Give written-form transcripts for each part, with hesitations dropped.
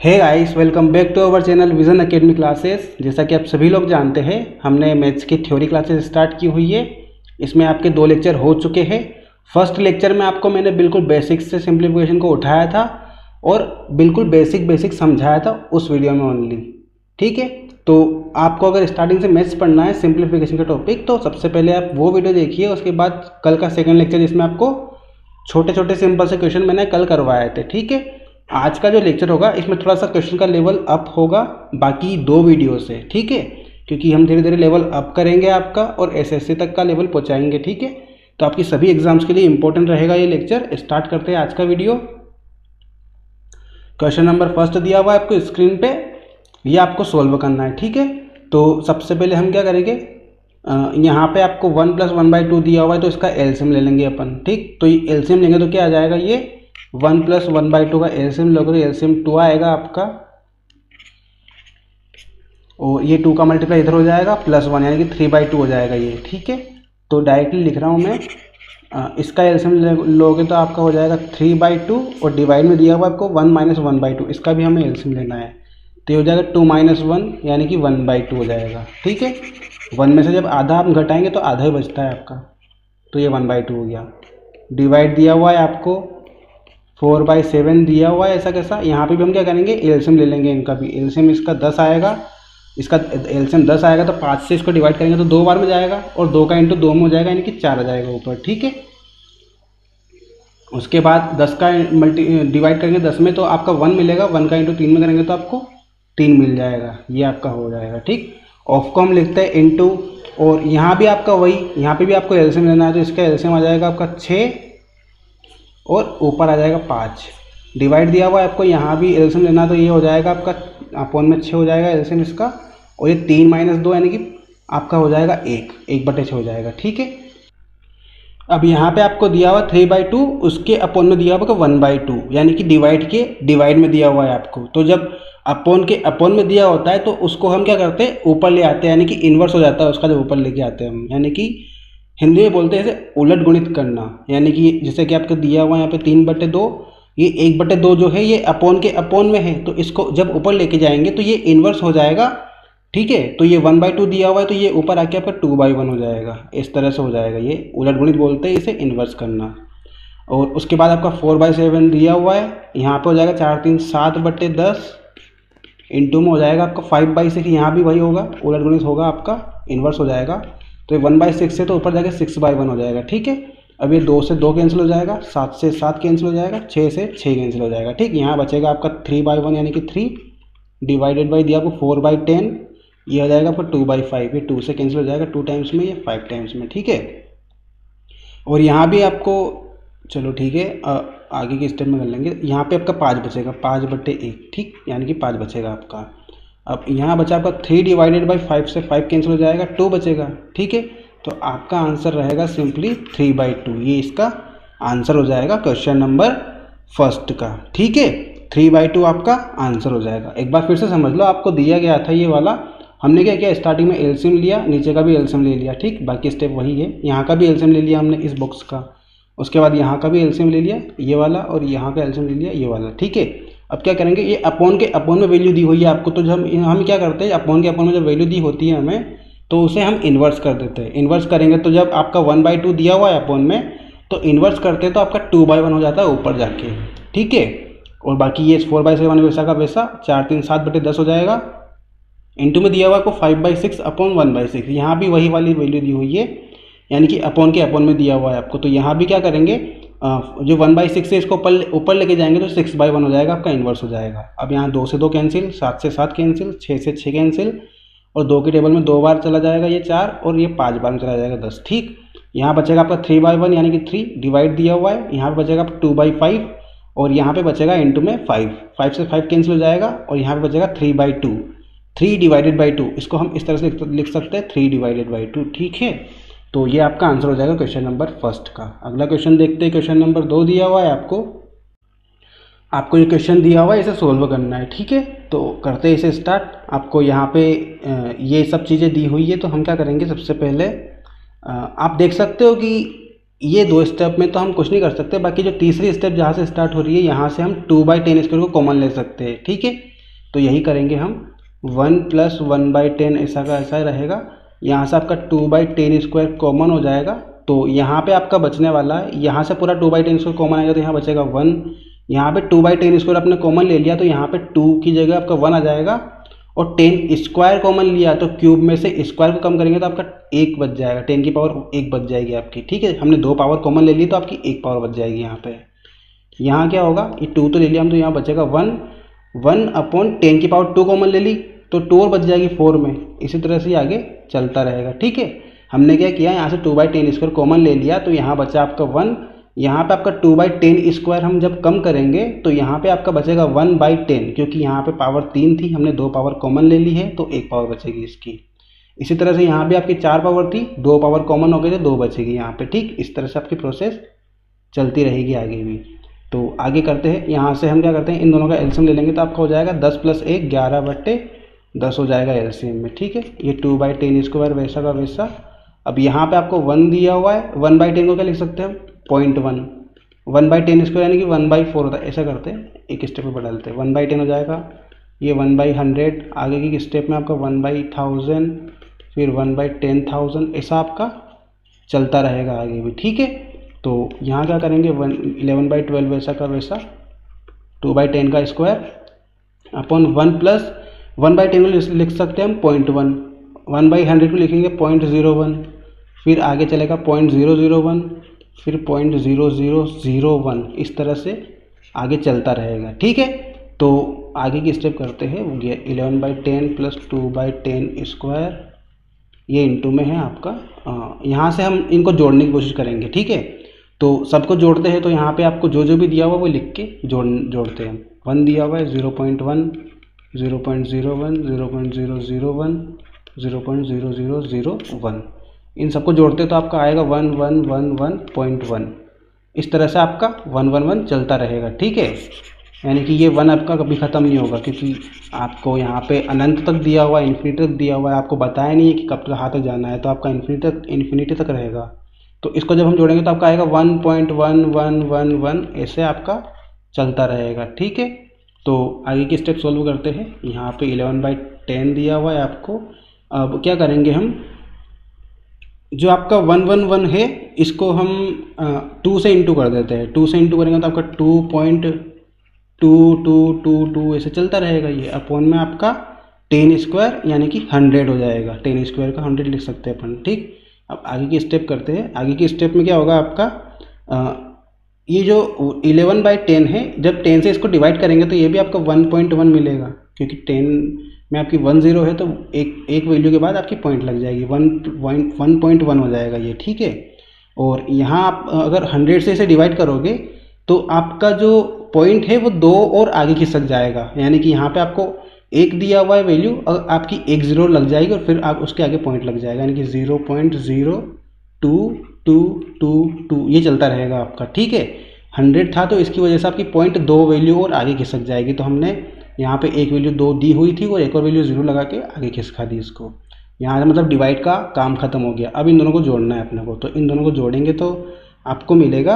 Hey guys, welcome back to our channel vision academy classes. जैसा कि आप सभी लोग जानते हैं, हमने मैथ्स की थ्योरी क्लासेस स्टार्ट की हुई है। इसमें आपके 2 लेक्चर हो चुके हैं। फर्स्ट लेक्चर में आपको मैंने बिल्कुल बेसिक्स से सिंप्लीफिकेशन को उठाया था और बिल्कुल बेसिक समझाया था उस वीडियो में ओनली। ठीक है, तो आपको अगर स्टार्टिंग से मैथ्स पढ़ना है सिंप्लीफिकेशन का टॉपिक, तो सबसे पहले आप वो वीडियो देखिए। उसके बाद कल का सेकेंड लेक्चर, जिसमें आपको छोटे छोटे सिंपल से क्वेश्चन मैंने कल करवाए थे। ठीक है, आज का जो लेक्चर होगा इसमें थोड़ा सा क्वेश्चन का लेवल अप होगा बाकी 2 वीडियो से। ठीक है, क्योंकि हम धीरे धीरे लेवल अप करेंगे आपका और एसएससी तक का लेवल पहुंचाएंगे। ठीक है, तो आपकी सभी एग्जाम्स के लिए इंपॉर्टेंट रहेगा ये लेक्चर। स्टार्ट करते हैं आज का वीडियो। क्वेश्चन नंबर फर्स्ट दिया हुआ है आपको स्क्रीन पे, ये आपको सोल्व करना है। ठीक है, तो सबसे पहले हम क्या करेंगे, यहाँ पे आपको 1 + 1/2 दिया हुआ है, तो इसका एलसीएम ले लेंगे अपन। ठीक, तो ये एलसीएम लेंगे तो क्या आ जाएगा, ये 1 + 1/2 का एलसीएम लोगे तो एलसीएम 2 आएगा आपका, और ये 2 का मल्टीप्लाई इधर हो जाएगा +1, यानी कि 3/2 हो जाएगा ये। ठीक है, तो डायरेक्टली लिख रहा हूँ मैं। इसका एलसीएम लोगे तो आपका हो जाएगा 3/2, और डिवाइड में दिया हुआ आपको 1 - 1/2, इसका भी हमें एलसीएम लेना है। तो ये हो जाएगा 2 - 1, यानी कि 1/2 हो जाएगा। ठीक है, 1 में से जब आधा आप घटाएंगे तो आधा ही बचता है आपका, तो ये 1/2 हो गया। डिवाइड दिया हुआ है आपको 4/7 दिया हुआ है, ऐसा कैसा। यहाँ पे भी हम क्या करेंगे, एलसीएम ले लेंगे इनका भी। एलसीएम इसका 10 आएगा, इसका एलसीएम 10 आएगा, तो 5 से इसको डिवाइड करेंगे तो 2 बार में जाएगा, और 2 का इंटू 2 में हो जाएगा, यानी कि 4 आ जाएगा ऊपर। ठीक है, उसके बाद 10 का डिवाइड करेंगे 10 में तो आपका 1 मिलेगा, 1 का इंटू 3 में करेंगे तो आपको 3 मिल जाएगा, ये आपका हो जाएगा। ठीक, ऑफ को हम लिखते हैं इंटू, और यहाँ भी आपका वही, यहाँ पे भी आपको एलसीएम लेना है, तो इसका एलसीएम आ जाएगा आपका 6, और ऊपर आ जाएगा 5। डिवाइड दिया हुआ है आपको, यहाँ भी एलसीएम लेना, तो ये हो जाएगा आपका अपॉन में 6 हो जाएगा एलसीएम इसका, और ये 3 - 2 यानी कि आपका हो जाएगा 1/6 हो जाएगा। ठीक है, अब यहाँ पे आपको दिया हुआ 3/2, उसके अपॉन में दिया हुआ 1/2, यानी कि डिवाइड में दिया हुआ है आपको। तो जब अपॉन के अपॉन में दिया होता है तो उसको हम क्या करते हैं, ऊपर ले आते हैं, यानी कि इन्वर्स हो जाता है उसका, जब ऊपर लेके आते हैं हम, यानी कि हिंदी में बोलते हैं इसे उलट गुणित करना। यानी कि जैसे कि आपको दिया हुआ यहाँ पे 3/2, ये 1/2 जो है ये अपॉन के अपॉन में है, तो इसको जब ऊपर लेके जाएंगे तो ये इन्वर्स हो जाएगा। ठीक है, तो ये 1/2 दिया हुआ है, तो ये ऊपर आके आपका 2/1 हो जाएगा, इस तरह से हो जाएगा। ये उलट गुणित बोलते हैं इसे, इन्वर्स करना। और उसके बाद आपका 4/7 दिया हुआ है, यहाँ पे हो जाएगा 4 - 3 = 7/10, इंटू में हो जाएगा आपका 5/6, यहाँ भी वही होगा, उलट गुणित होगा आपका, इन्वर्स हो जाएगा। तो ये 1/6 से तो ऊपर जाके 6/1 हो जाएगा। ठीक है, अब ये 2 से 2 कैंसिल हो जाएगा, 7 से 7 कैंसिल हो जाएगा, 6 से 6 कैंसिल हो जाएगा। ठीक, यहाँ बचेगा आपका 3/1, यानी कि 3 डिवाइडेड बाई दिया आपको 4/10, ये हो जाएगा आपका 2/5, ये 2 से कैंसिल हो जाएगा 2 टाइम्स में, ये 5 टाइम्स में। ठीक है, और यहाँ भी आपको, चलो ठीक है, आगे के स्टेप में कर लेंगे। यहाँ पे आपका 5 बचेगा, 5/1। ठीक, यानी कि 5 बचेगा आपका। अब यहाँ बचा आपका 3 डिवाइडेड बाई 5, से 5 कैंसिल हो जाएगा, 2 बचेगा। ठीक है, तो आपका आंसर रहेगा सिंपली 3/2, ये इसका आंसर हो जाएगा क्वेश्चन नंबर फर्स्ट का। ठीक है, 3/2 आपका आंसर हो जाएगा। एक बार फिर से समझ लो, आपको दिया गया था ये वाला, हमने क्या किया, स्टार्टिंग में एलसीएम लिया, नीचे का भी एलसीएम ले लिया। ठीक, बाकी स्टेप वही है, यहाँ का भी एलसीएम ले लिया हमने इस बॉक्स का, उसके बाद यहाँ का भी एलसीएम ले लिया ये वाला, और यहाँ का एलसीएम ले लिया ये वाला। ठीक है, अब क्या करेंगे, ये अपॉन के अपॉन में वैल्यू दी हुई है आपको, तो जब हम क्या करते हैं, अपॉन के अपॉन में जब वैल्यू दी होती है हमें, तो उसे हम इन्वर्स कर देते हैं। इन्वर्स करेंगे तो जब आपका 1/2 दिया हुआ है अपॉन में, तो इन्वर्स करते हैं तो आपका 2/1 हो जाता है ऊपर जाके। ठीक है, और बाकी ये 4/7 वैसा का वैसा 4 - 3 = 7/10 हो जाएगा, इंटू में दिया हुआ आपको 5/6 अपॉन 1/6, यहाँ भी वही वाली वैल्यू दी हुई है, यानी कि अपॉन के अपॉन में दिया हुआ है आपको। तो यहाँ भी क्या करेंगे, जो 1/6 से इसको ऊपर लेके जाएंगे तो 6/1 हो जाएगा, आपका इन्वर्स हो जाएगा। अब यहाँ 2 से 2 कैंसिल, 7 से 7 कैंसिल, 6 से 6 कैंसिल, और 2 के टेबल में 2 बार चला जाएगा ये 4, और ये 5 बार में चला जाएगा 10। ठीक, यहाँ बचेगा आपका 3/1, यानी कि 3 डिवाइड दिया हुआ है, यहाँ पे बचेगा आपका 2/5, और यहाँ पे बचेगा इंटू में 5 से 5 कैंसिल हो जाएगा, और यहाँ पे बचेगा 3/2, 3 डिवाइडेड बाई 2, इसको हम इस तरह से लिख सकते हैं 3 डिवाइडेड बाई 2। ठीक है, तो ये आपका आंसर हो जाएगा क्वेश्चन नंबर फर्स्ट का। अगला क्वेश्चन देखते हैं, क्वेश्चन नंबर 2 दिया हुआ है आपको ये क्वेश्चन दिया हुआ है, इसे सोल्व करना है। ठीक है, तो करते हैं इसे स्टार्ट। आपको यहाँ पे ये सब चीज़ें दी हुई है, तो हम क्या करेंगे, सबसे पहले आप देख सकते हो कि ये 2 स्टेप में तो हम कुछ नहीं कर सकते, बाकी जो तीसरी स्टेप जहाँ से स्टार्ट हो रही है, यहाँ से हम 2/10² को कॉमन ले सकते हैं। ठीक है, तो यही करेंगे हम, 1 + 1/10 ऐसा का ऐसा रहेगा। यहाँ से आपका 2/10² कॉमन हो जाएगा, तो यहाँ पे आपका बचने वाला है, यहाँ से पूरा 2/10² कॉमन आएगा तो यहाँ बचेगा 1। यहाँ पे 2/10² आपने कॉमन ले लिया तो यहाँ पे 2 की जगह आपका 1 आ जाएगा, और 10² कॉमन लिया तो क्यूब में से स्क्वायर को कम करेंगे तो आपका 1 बच जाएगा, 10 की पावर 1 बच जाएगी आपकी। ठीक है, हमने 2 पावर कॉमन ले ली तो आपकी 1 पावर बच जाएगी। यहाँ पे यहाँ क्या होगा, ये 2 तो ले लिया हम, तो यहाँ बचेगा 1। 1/10 की पावर 2 कॉमन ले ली तो 2 और बच जाएगी 4 में। इसी तरह से आगे चलता रहेगा। ठीक है, हमने क्या किया, यहाँ से 2/10² कॉमन ले लिया तो यहाँ बचा आपका 1। यहाँ पे आपका 2/10² हम जब कम करेंगे तो यहाँ पे आपका बचेगा 1/10, क्योंकि यहाँ पे पावर 3 थी, हमने 2 पावर कॉमन ले ली है तो 1 पावर बचेगी इसकी। इसी तरह से यहाँ भी आपकी 4 पावर थी, 2 पावर कॉमन हो गई तो 2 बचेगी यहाँ पे। ठीक, इस तरह से आपकी प्रोसेस चलती रहेगी आगे भी। तो आगे करते हैं, यहाँ से हम क्या करते हैं, इन दोनों का एलसीएम ले लेंगे तो आपका हो जाएगा 10 + 1 11/10 हो जाएगा एलसीएम में। ठीक है, ये 2/10² वैसा का वैसा। अब यहाँ पे आपको 1 दिया हुआ है, 1/10 को क्या लिख सकते हैं हम, 0.1। 1/10² यानी कि 1/4 होता है, ऐसा करते हैं, एक स्टेप में बदलते हैं। 1/10 हो जाएगा, ये 1/100, आगे की स्टेप में आपका 1/1000, फिर 1/10,000, ऐसा आपका चलता रहेगा आगे भी। ठीक है, तो यहाँ क्या करेंगे, 11/12 वैसा का वैसा, 2/10² अपॉन 1 + 1/10 को लिख सकते हैं हम 0.1, 1/100 को लिखेंगे 0.01, फिर आगे चलेगा 0.001, फिर 0.0001, इस तरह से आगे चलता रहेगा। ठीक है, तो आगे की स्टेप करते हैं, 11/10 + 2/10², ये इंटू में है आपका। यहाँ से हम इनको जोड़ने की कोशिश करेंगे। ठीक है, तो सबको जोड़ते हैं, तो यहाँ पे आपको जो जो भी दिया हुआ वो लिख के जोड़ते हैं। 1 दिया हुआ है, 0.1, 0.01, 0.001, 0.0001, इन सबको जोड़ते तो आपका आएगा 1111.1। इस तरह से आपका 111 चलता रहेगा। ठीक है, यानी कि ये 1 आपका कभी ख़त्म नहीं होगा, क्योंकि आपको यहाँ पे अनंत तक दिया हुआ है, इन्फिनिटी तक दिया हुआ है, आपको बताया नहीं है कि कब कहाँ तक जाना है, तो आपका इन्फिनिटी तक रहेगा। तो इसको जब हम जोड़ेंगे तो आपका आएगा 1.1111, ऐसे आपका चलता रहेगा। ठीक है, तो आगे की स्टेप सोल्व करते हैं। यहाँ पे 11/10 दिया हुआ है आपको। अब क्या करेंगे हम, जो आपका 111 है इसको हम 2 से इंटू कर देते हैं। 2 से इंटू करेंगे तो आपका 2.2222 ऐसे चलता रहेगा ये, अपॉन में आपका 10² यानी कि 100 हो जाएगा। 10² का 100 लिख सकते हैं अपन। ठीक, अब आगे की स्टेप करते हैं। आगे की स्टेप में क्या होगा आपका, ये जो 11/10 है, जब 10 से इसको डिवाइड करेंगे तो ये भी आपका 1.1 मिलेगा, क्योंकि 10 में आपकी 10 है तो एक वैल्यू के बाद आपकी पॉइंट लग जाएगी, 1.1 हो जाएगा ये। ठीक है, और यहाँ आप अगर 100 से इसे डिवाइड करोगे तो आपका जो पॉइंट है वो 2 और आगे खिसक जाएगा, यानी कि यहाँ पे आपको 1 दिया हुआ है वैल्यू, और आपकी 1 0 लग जाएगी और फिर आप उसके आगे पॉइंट लग जाएगा, यानी कि 0.0222 ये चलता रहेगा आपका। ठीक है, 100 था तो इसकी वजह से आपकी पॉइंट 2 वैल्यू और आगे खिसक जाएगी, तो हमने यहाँ पे एक वैल्यू 2 दी हुई थी और एक और वैल्यू 0 लगा के आगे खिसका दी इसको। यहाँ से मतलब डिवाइड का काम खत्म हो गया। अब इन दोनों को जोड़ना है अपने को, तो इन दोनों को जोड़ेंगे तो आपको मिलेगा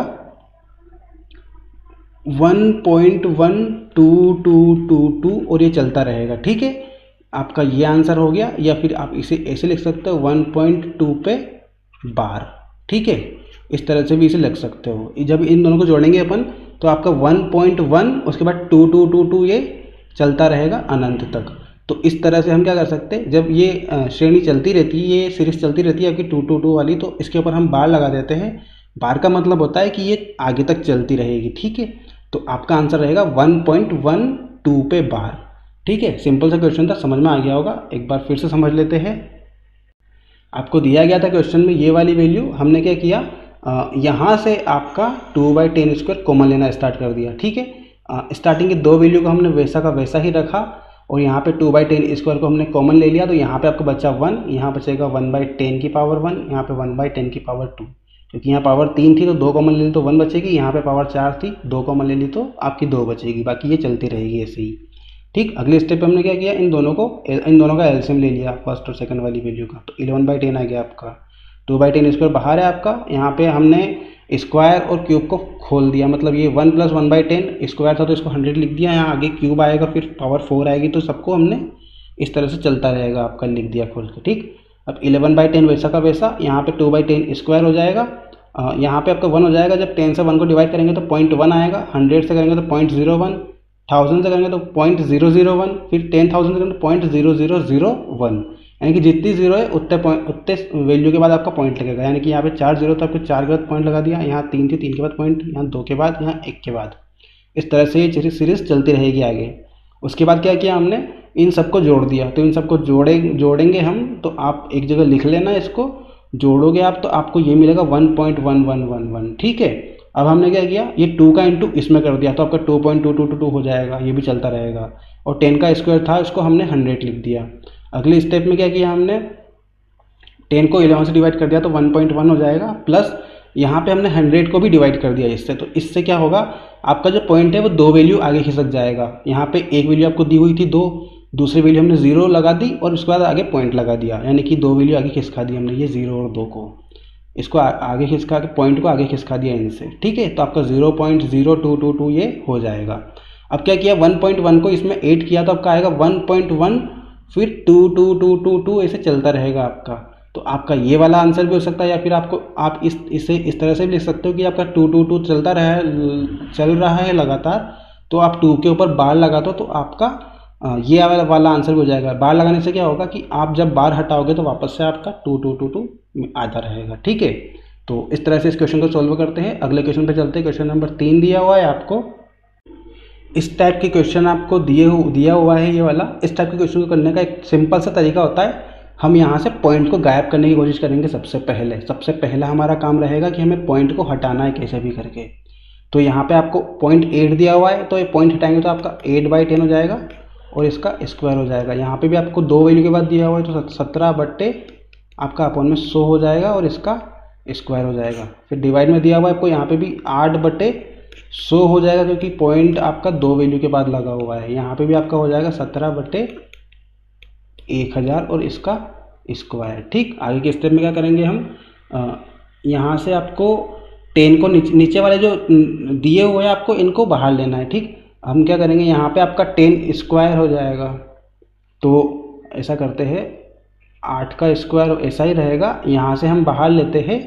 1.12222 और ये चलता रहेगा। ठीक है, आपका ये आंसर हो गया, या फिर आप इसे ऐसे लिख सकते हो 1.2 पे बार। ठीक है, इस तरह से भी इसे लिख सकते हो। जब इन दोनों को जोड़ेंगे अपन तो आपका 1.1 उसके बाद 2222 ये चलता रहेगा अनंत तक। तो इस तरह से हम क्या कर सकते हैं, जब ये श्रेणी चलती रहती है, ये सीरीज चलती रहती है आपकी 222 वाली, तो इसके ऊपर हम बार लगा देते हैं। बार का मतलब होता है कि ये आगे तक चलती रहेगी। ठीक है, तो आपका आंसर रहेगा 1.12 पे बार। ठीक है, सिंपल सा क्वेश्चन था, समझ में आ गया होगा। एक बार फिर से समझ लेते हैं। आपको दिया गया था क्वेश्चन में ये वाली वैल्यू, हमने क्या किया, यहाँ से आपका 2/10² कॉमन लेना स्टार्ट कर दिया। ठीक है, स्टार्टिंग की 2 वैल्यू को हमने वैसा का वैसा ही रखा और यहाँ पे 2/10² को हमने कॉमन ले लिया, तो यहाँ पे आपको बचा 1, यहाँ बचेगा 1/10 की पावर 1, यहाँ पे 1/10 की पावर 2, क्योंकि यहाँ पावर 3 थी तो 2 कॉमन ले ली तो 1 बचेगी, यहाँ पे पावर 4 थी 2 कॉमन ले ली तो आपकी 2 बचेगी, बाकी ये चलती रहेगी ऐसे ही। ठीक, अगले स्टेप पे हमने क्या किया, इन दोनों का एलसीएम ले लिया फर्स्ट और सेकंड वाली वैल्यू का, तो 11/10 आ गया आपका। 2/10² बाहर है आपका, यहाँ पे हमने स्क्वायर और क्यूब को खोल दिया, मतलब ये 1 + 1/10 स्क्वायर था तो इसको 100 लिख दिया, यहाँ आगे क्यूब आएगा फिर पावर 4 आएगी, तो सबको हमने इस तरह से चलता रहेगा आपका लिख दिया खोल के, ठीक। अब 11/10 वैसा का वैसा, यहाँ पे 2/10 स्क्वायर हो जाएगा, यहाँ पे आपका 1 हो जाएगा, जब 10 से 1 को डिवाइड करेंगे तो 0.1 आएगा, 100 से करेंगे तो 0.01, 1000 से करेंगे तो 0.001, फिर 10,000 से करेंगे तो 0.0001, यानी कि जितनी जीरो है उतने वैल्यू के बाद आपका पॉइंट लगेगा, यानी कि यहाँ पे 4 जीरो था, आपको 4 के बाद पॉइंट लगा दिया, यहाँ 3 थी 3 के बाद पॉइंट, यहाँ 2 के बाद, यहाँ 1 के बाद, इस तरह से ये सीरीज चलती रहेगी आगे। उसके बाद क्या किया हमने, इन सबको जोड़ दिया, तो इन सबको जोड़ेंगे हम, तो आप एक जगह लिख लेना, इसको जोड़ोगे आप तो आपको ये मिलेगा 1.1111, ठीक है। अब हमने क्या किया, ये 2 का इंटू इसमें कर दिया तो आपका 2.2222 हो जाएगा, ये भी चलता रहेगा, और 10 का स्क्वायर था इसको हमने 100 लिख दिया। अगले स्टेप में क्या किया हमने, 10 को 11 से डिवाइड कर दिया तो 1.1 हो जाएगा, प्लस यहाँ पे हमने 100 को भी डिवाइड कर दिया इससे, तो इससे क्या होगा, आपका जो पॉइंट है वो 2 वैल्यू आगे खिसक जाएगा। यहाँ पे एक वैल्यू आपको दी हुई थी 2, दूसरी वैल्यू हमने 0 लगा दी और उसके बाद आगे पॉइंट लगा दिया, यानी कि 2 वैल्यू आगे खिसका दी हमने, ये 0 और 2 को, इसको आगे खिसका के पॉइंट को आगे खिसका दिया इनसे, ठीक है। तो आपका 0.0222 ये हो जाएगा। अब क्या किया, 1.1 को इसमें ऐड किया तो आपका आएगा 1.1, फिर 22222 ऐसे चलता रहेगा आपका। तो आपका ये वाला आंसर भी हो सकता है, या फिर आप इसे इस तरह से भी लिख सकते हो कि आपका 222 चल रहा है लगातार, तो आप 2 के ऊपर बार लगा दो तो आपका ये वाला आंसर भी हो जाएगा। बार लगाने से क्या होगा कि आप जब बार हटाओगे तो वापस से आपका 2222 आता रहेगा, ठीक है। तो इस तरह से इस क्वेश्चन को सॉल्व करते हैं। अगले क्वेश्चन पे चलते हैं। क्वेश्चन नंबर 3 दिया हुआ है आपको, इस टाइप के क्वेश्चन आपको दिया हुआ है ये वाला। इस टाइप के क्वेश्चन को करने का एक सिंपल सा तरीका होता है, हम यहाँ से पॉइंट को गायब करने की कोशिश करेंगे। सबसे पहला हमारा काम रहेगा कि हमें पॉइंट को हटाना है कैसे भी करके। तो यहाँ पे आपको 0.8 दिया हुआ है, तो ये पॉइंट हटाएंगे तो आपका 8/10 हो जाएगा और इसका स्क्वायर हो जाएगा। यहाँ पे भी आपको 2 वैल्यू के बाद दिया हुआ है, तो 17 बट्टे आपका अपॉन में 100 हो जाएगा और इसका स्क्वायर हो जाएगा। फिर डिवाइड में दिया हुआ है आपको, यहाँ पे भी 8/100 हो जाएगा, क्योंकि पॉइंट आपका 2 वैल्यू के बाद लगा हुआ है। यहाँ पे भी आपका हो जाएगा 17/1000 और इसका स्क्वायर, ठीक। आगे के स्टेप में क्या करेंगे हम, यहाँ से आपको 10 को नीचे वाले जो दिए हुए हैं आपको इनको बाहर लेना है, ठीक। हम क्या करेंगे, यहाँ पे आपका 10 स्क्वायर हो जाएगा, तो ऐसा करते हैं 8 का स्क्वायर ऐसा ही रहेगा। यहाँ से हम बाहर लेते हैं,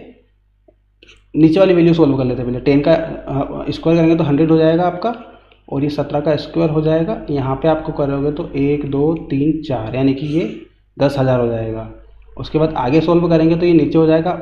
नीचे वाली वैल्यू सोल्व कर लेते हैं। पहले 10 का स्क्वायर करेंगे तो 100 हो जाएगा आपका, और ये 17 का स्क्वायर हो जाएगा। यहाँ पे आपको करोगे तो 1 2 3 4, यानी कि ये 10,000 हो जाएगा। उसके बाद आगे सोल्व करेंगे तो ये नीचे हो जाएगा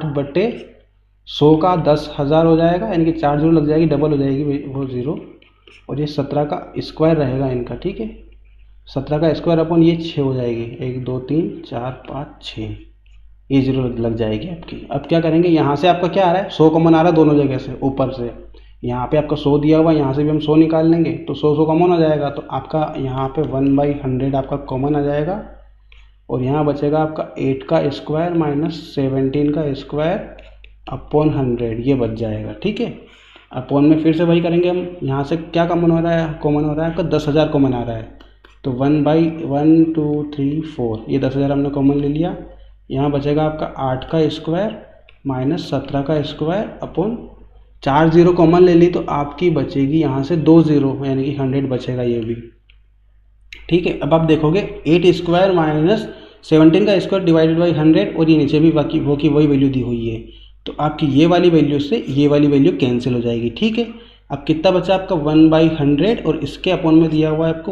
8/100 का 10,000 हो जाएगा, यानी कि 4 जीरो लग जाएगी, डबल हो जाएगी वो जीरो, और ये 17 का स्क्वायर रहेगा इनका, ठीक है। 17 का स्क्वायर अपन ये 6 हो जाएगी, 1 2 3 4 5 6, ये जीरो लग जाएगी आपकी। अब क्या करेंगे, यहाँ से आपका क्या आ रहा है, 100 कॉमन आ रहा है दोनों जगह से, ऊपर से यहाँ पे आपका 100 दिया हुआ, यहाँ से भी हम 100 निकाल लेंगे तो 100 कॉमन हो जाएगा, तो आपका यहाँ पे 1/100 आपका कॉमन आ जाएगा, और यहाँ बचेगा आपका 8 का स्क्वायर माइनस 17 का स्क्वायर अपॉन 100, ये बच जाएगा, ठीक है। अपॉन में फिर से वही करेंगे हम, यहाँ से क्या कॉमन हो रहा है आपका 10,000 कॉमन आ रहा है, तो 1/1 2 3 4, ये 10,000 हमने कॉमन ले लिया। यहाँ बचेगा आपका 8 का स्क्वायर माइनस 17 का स्क्वायर अपॉन 4 जीरो कॉमन ले ली, तो आपकी बचेगी यहाँ से 2 जीरो, यानी कि 100 बचेगा ये भी, ठीक है। अब आप देखोगे 8 स्क्वायर माइनस 17 का स्क्वायर डिवाइडेड बाई 100, और ये नीचे भी बाकी वही वैल्यू दी हुई है, तो आपकी ये वाली वैल्यू से ये वाली वैल्यू कैंसिल हो जाएगी, ठीक है। अब कितना बचा आपका 1/100, और इसके अपॉन में दिया हुआ है आपको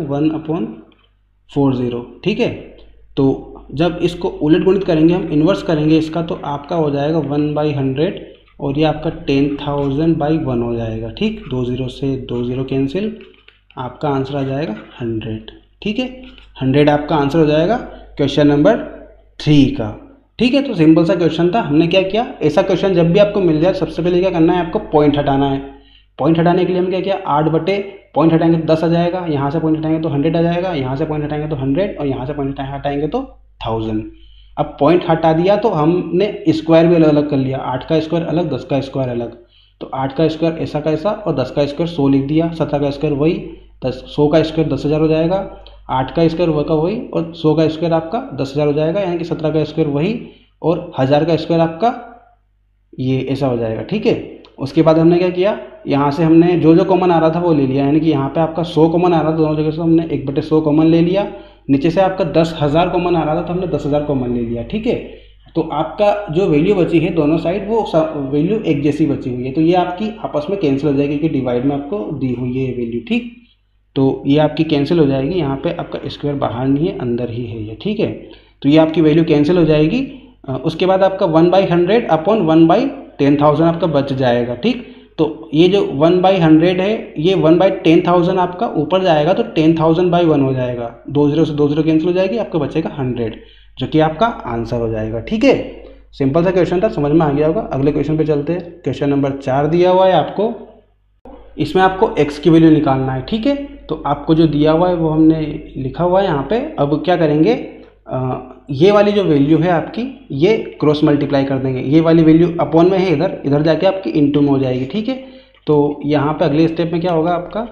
1/40, ठीक है। तो जब इसको उलट गुणित करेंगे, हम इन्वर्स करेंगे इसका, तो आपका हो जाएगा 1/100, और ये आपका 10,000/1 हो जाएगा, ठीक। 2 जीरो से 2 जीरो कैंसिल, आपका आंसर आ जाएगा 100, ठीक है। 100 आपका आंसर हो जाएगा क्वेश्चन नंबर 3 का, ठीक है। तो सिंपल सा क्वेश्चन था। हमने क्या किया, ऐसा क्वेश्चन जब भी आपको मिल जाए सबसे पहले क्या करना है, आपको पॉइंट हटाना है। पॉइंट हटाने के लिए हम क्या किया, 8 पॉइंट हटाएंगे तो 10 आ जाएगा, यहाँ से पॉइंट हटाएंगे तो 100 आ जाएगा, यहाँ से पॉइंट हटाएंगे तो 100, और यहाँ से पॉइंट हटाएंगे तो 1000। अब पॉइंट हटा दिया तो हमने स्क्वायर भी अलग अलग कर लिया, 8 का स्क्वायर अलग, 10 का स्क्वायर अलग। तो 8 का स्क्वायर ऐसा का ऐसा, और 10 का स्क्वायर 100 लिख दिया, 17 का स्क्वायर वही, 100 का स्क्वायर 10,000 हो जाएगा, 8 का स्क्वायर वह का वही, और 100 का स्क्वायर आपका 10,000 हो जाएगा, यानी कि 17 का स्क्वायर वही, और 1000 का स्क्वायर आपका ये ऐसा हो जाएगा, ठीक है। उसके बाद हमने क्या किया, यहाँ से हमने जो जो कॉमन आ रहा था वो ले लिया, यानी कि यहाँ पे आपका 100 कॉमन आ रहा था दोनों जगह से, हमने 1/100 कॉमन ले लिया। नीचे से आपका 10,000 कॉमन आ रहा था तो हमने 10,000 कॉमन ले लिया, ठीक है। तो आपका जो वैल्यू बची है दोनों साइड वो वैल्यू एक जैसी बची हुई है, तो ये आपकी आपस में कैंसिल हो जाएगी क्योंकि डिवाइड में आपको दी हुई है ये वैल्यू, ठीक। तो ये आपकी कैंसिल हो जाएगी, यहाँ पे आपका स्क्वायर बाहर नहीं है अंदर ही है ये, ठीक है। तो ये आपकी वैल्यू कैंसिल हो जाएगी। उसके बाद आपका 1/100 अपॉन 1/10,000 आपका बच जाएगा, ठीक। तो ये जो 1/100 है ये 1/10,000 आपका ऊपर जाएगा तो 10,000/1 हो जाएगा, 2 0 से 2 0 कैंसिल हो जाएगी, आपका बचेगा 100 जो कि आपका आंसर हो जाएगा, ठीक है। सिंपल सा क्वेश्चन था, समझ में आ गया होगा। अगले क्वेश्चन पे चलते हैं। क्वेश्चन नंबर 4 दिया हुआ है आपको, इसमें आपको x की वैल्यू निकालना है, ठीक है। तो आपको जो दिया हुआ है वो हमने लिखा हुआ है यहाँ पे। अब क्या करेंगे, ये वाली जो वैल्यू है आपकी ये क्रॉस मल्टीप्लाई कर देंगे, ये वाली वैल्यू अपॉन में है इधर, इधर जाके आपकी इनटू में हो जाएगी, ठीक है। तो यहाँ पे अगले स्टेप में क्या होगा आपका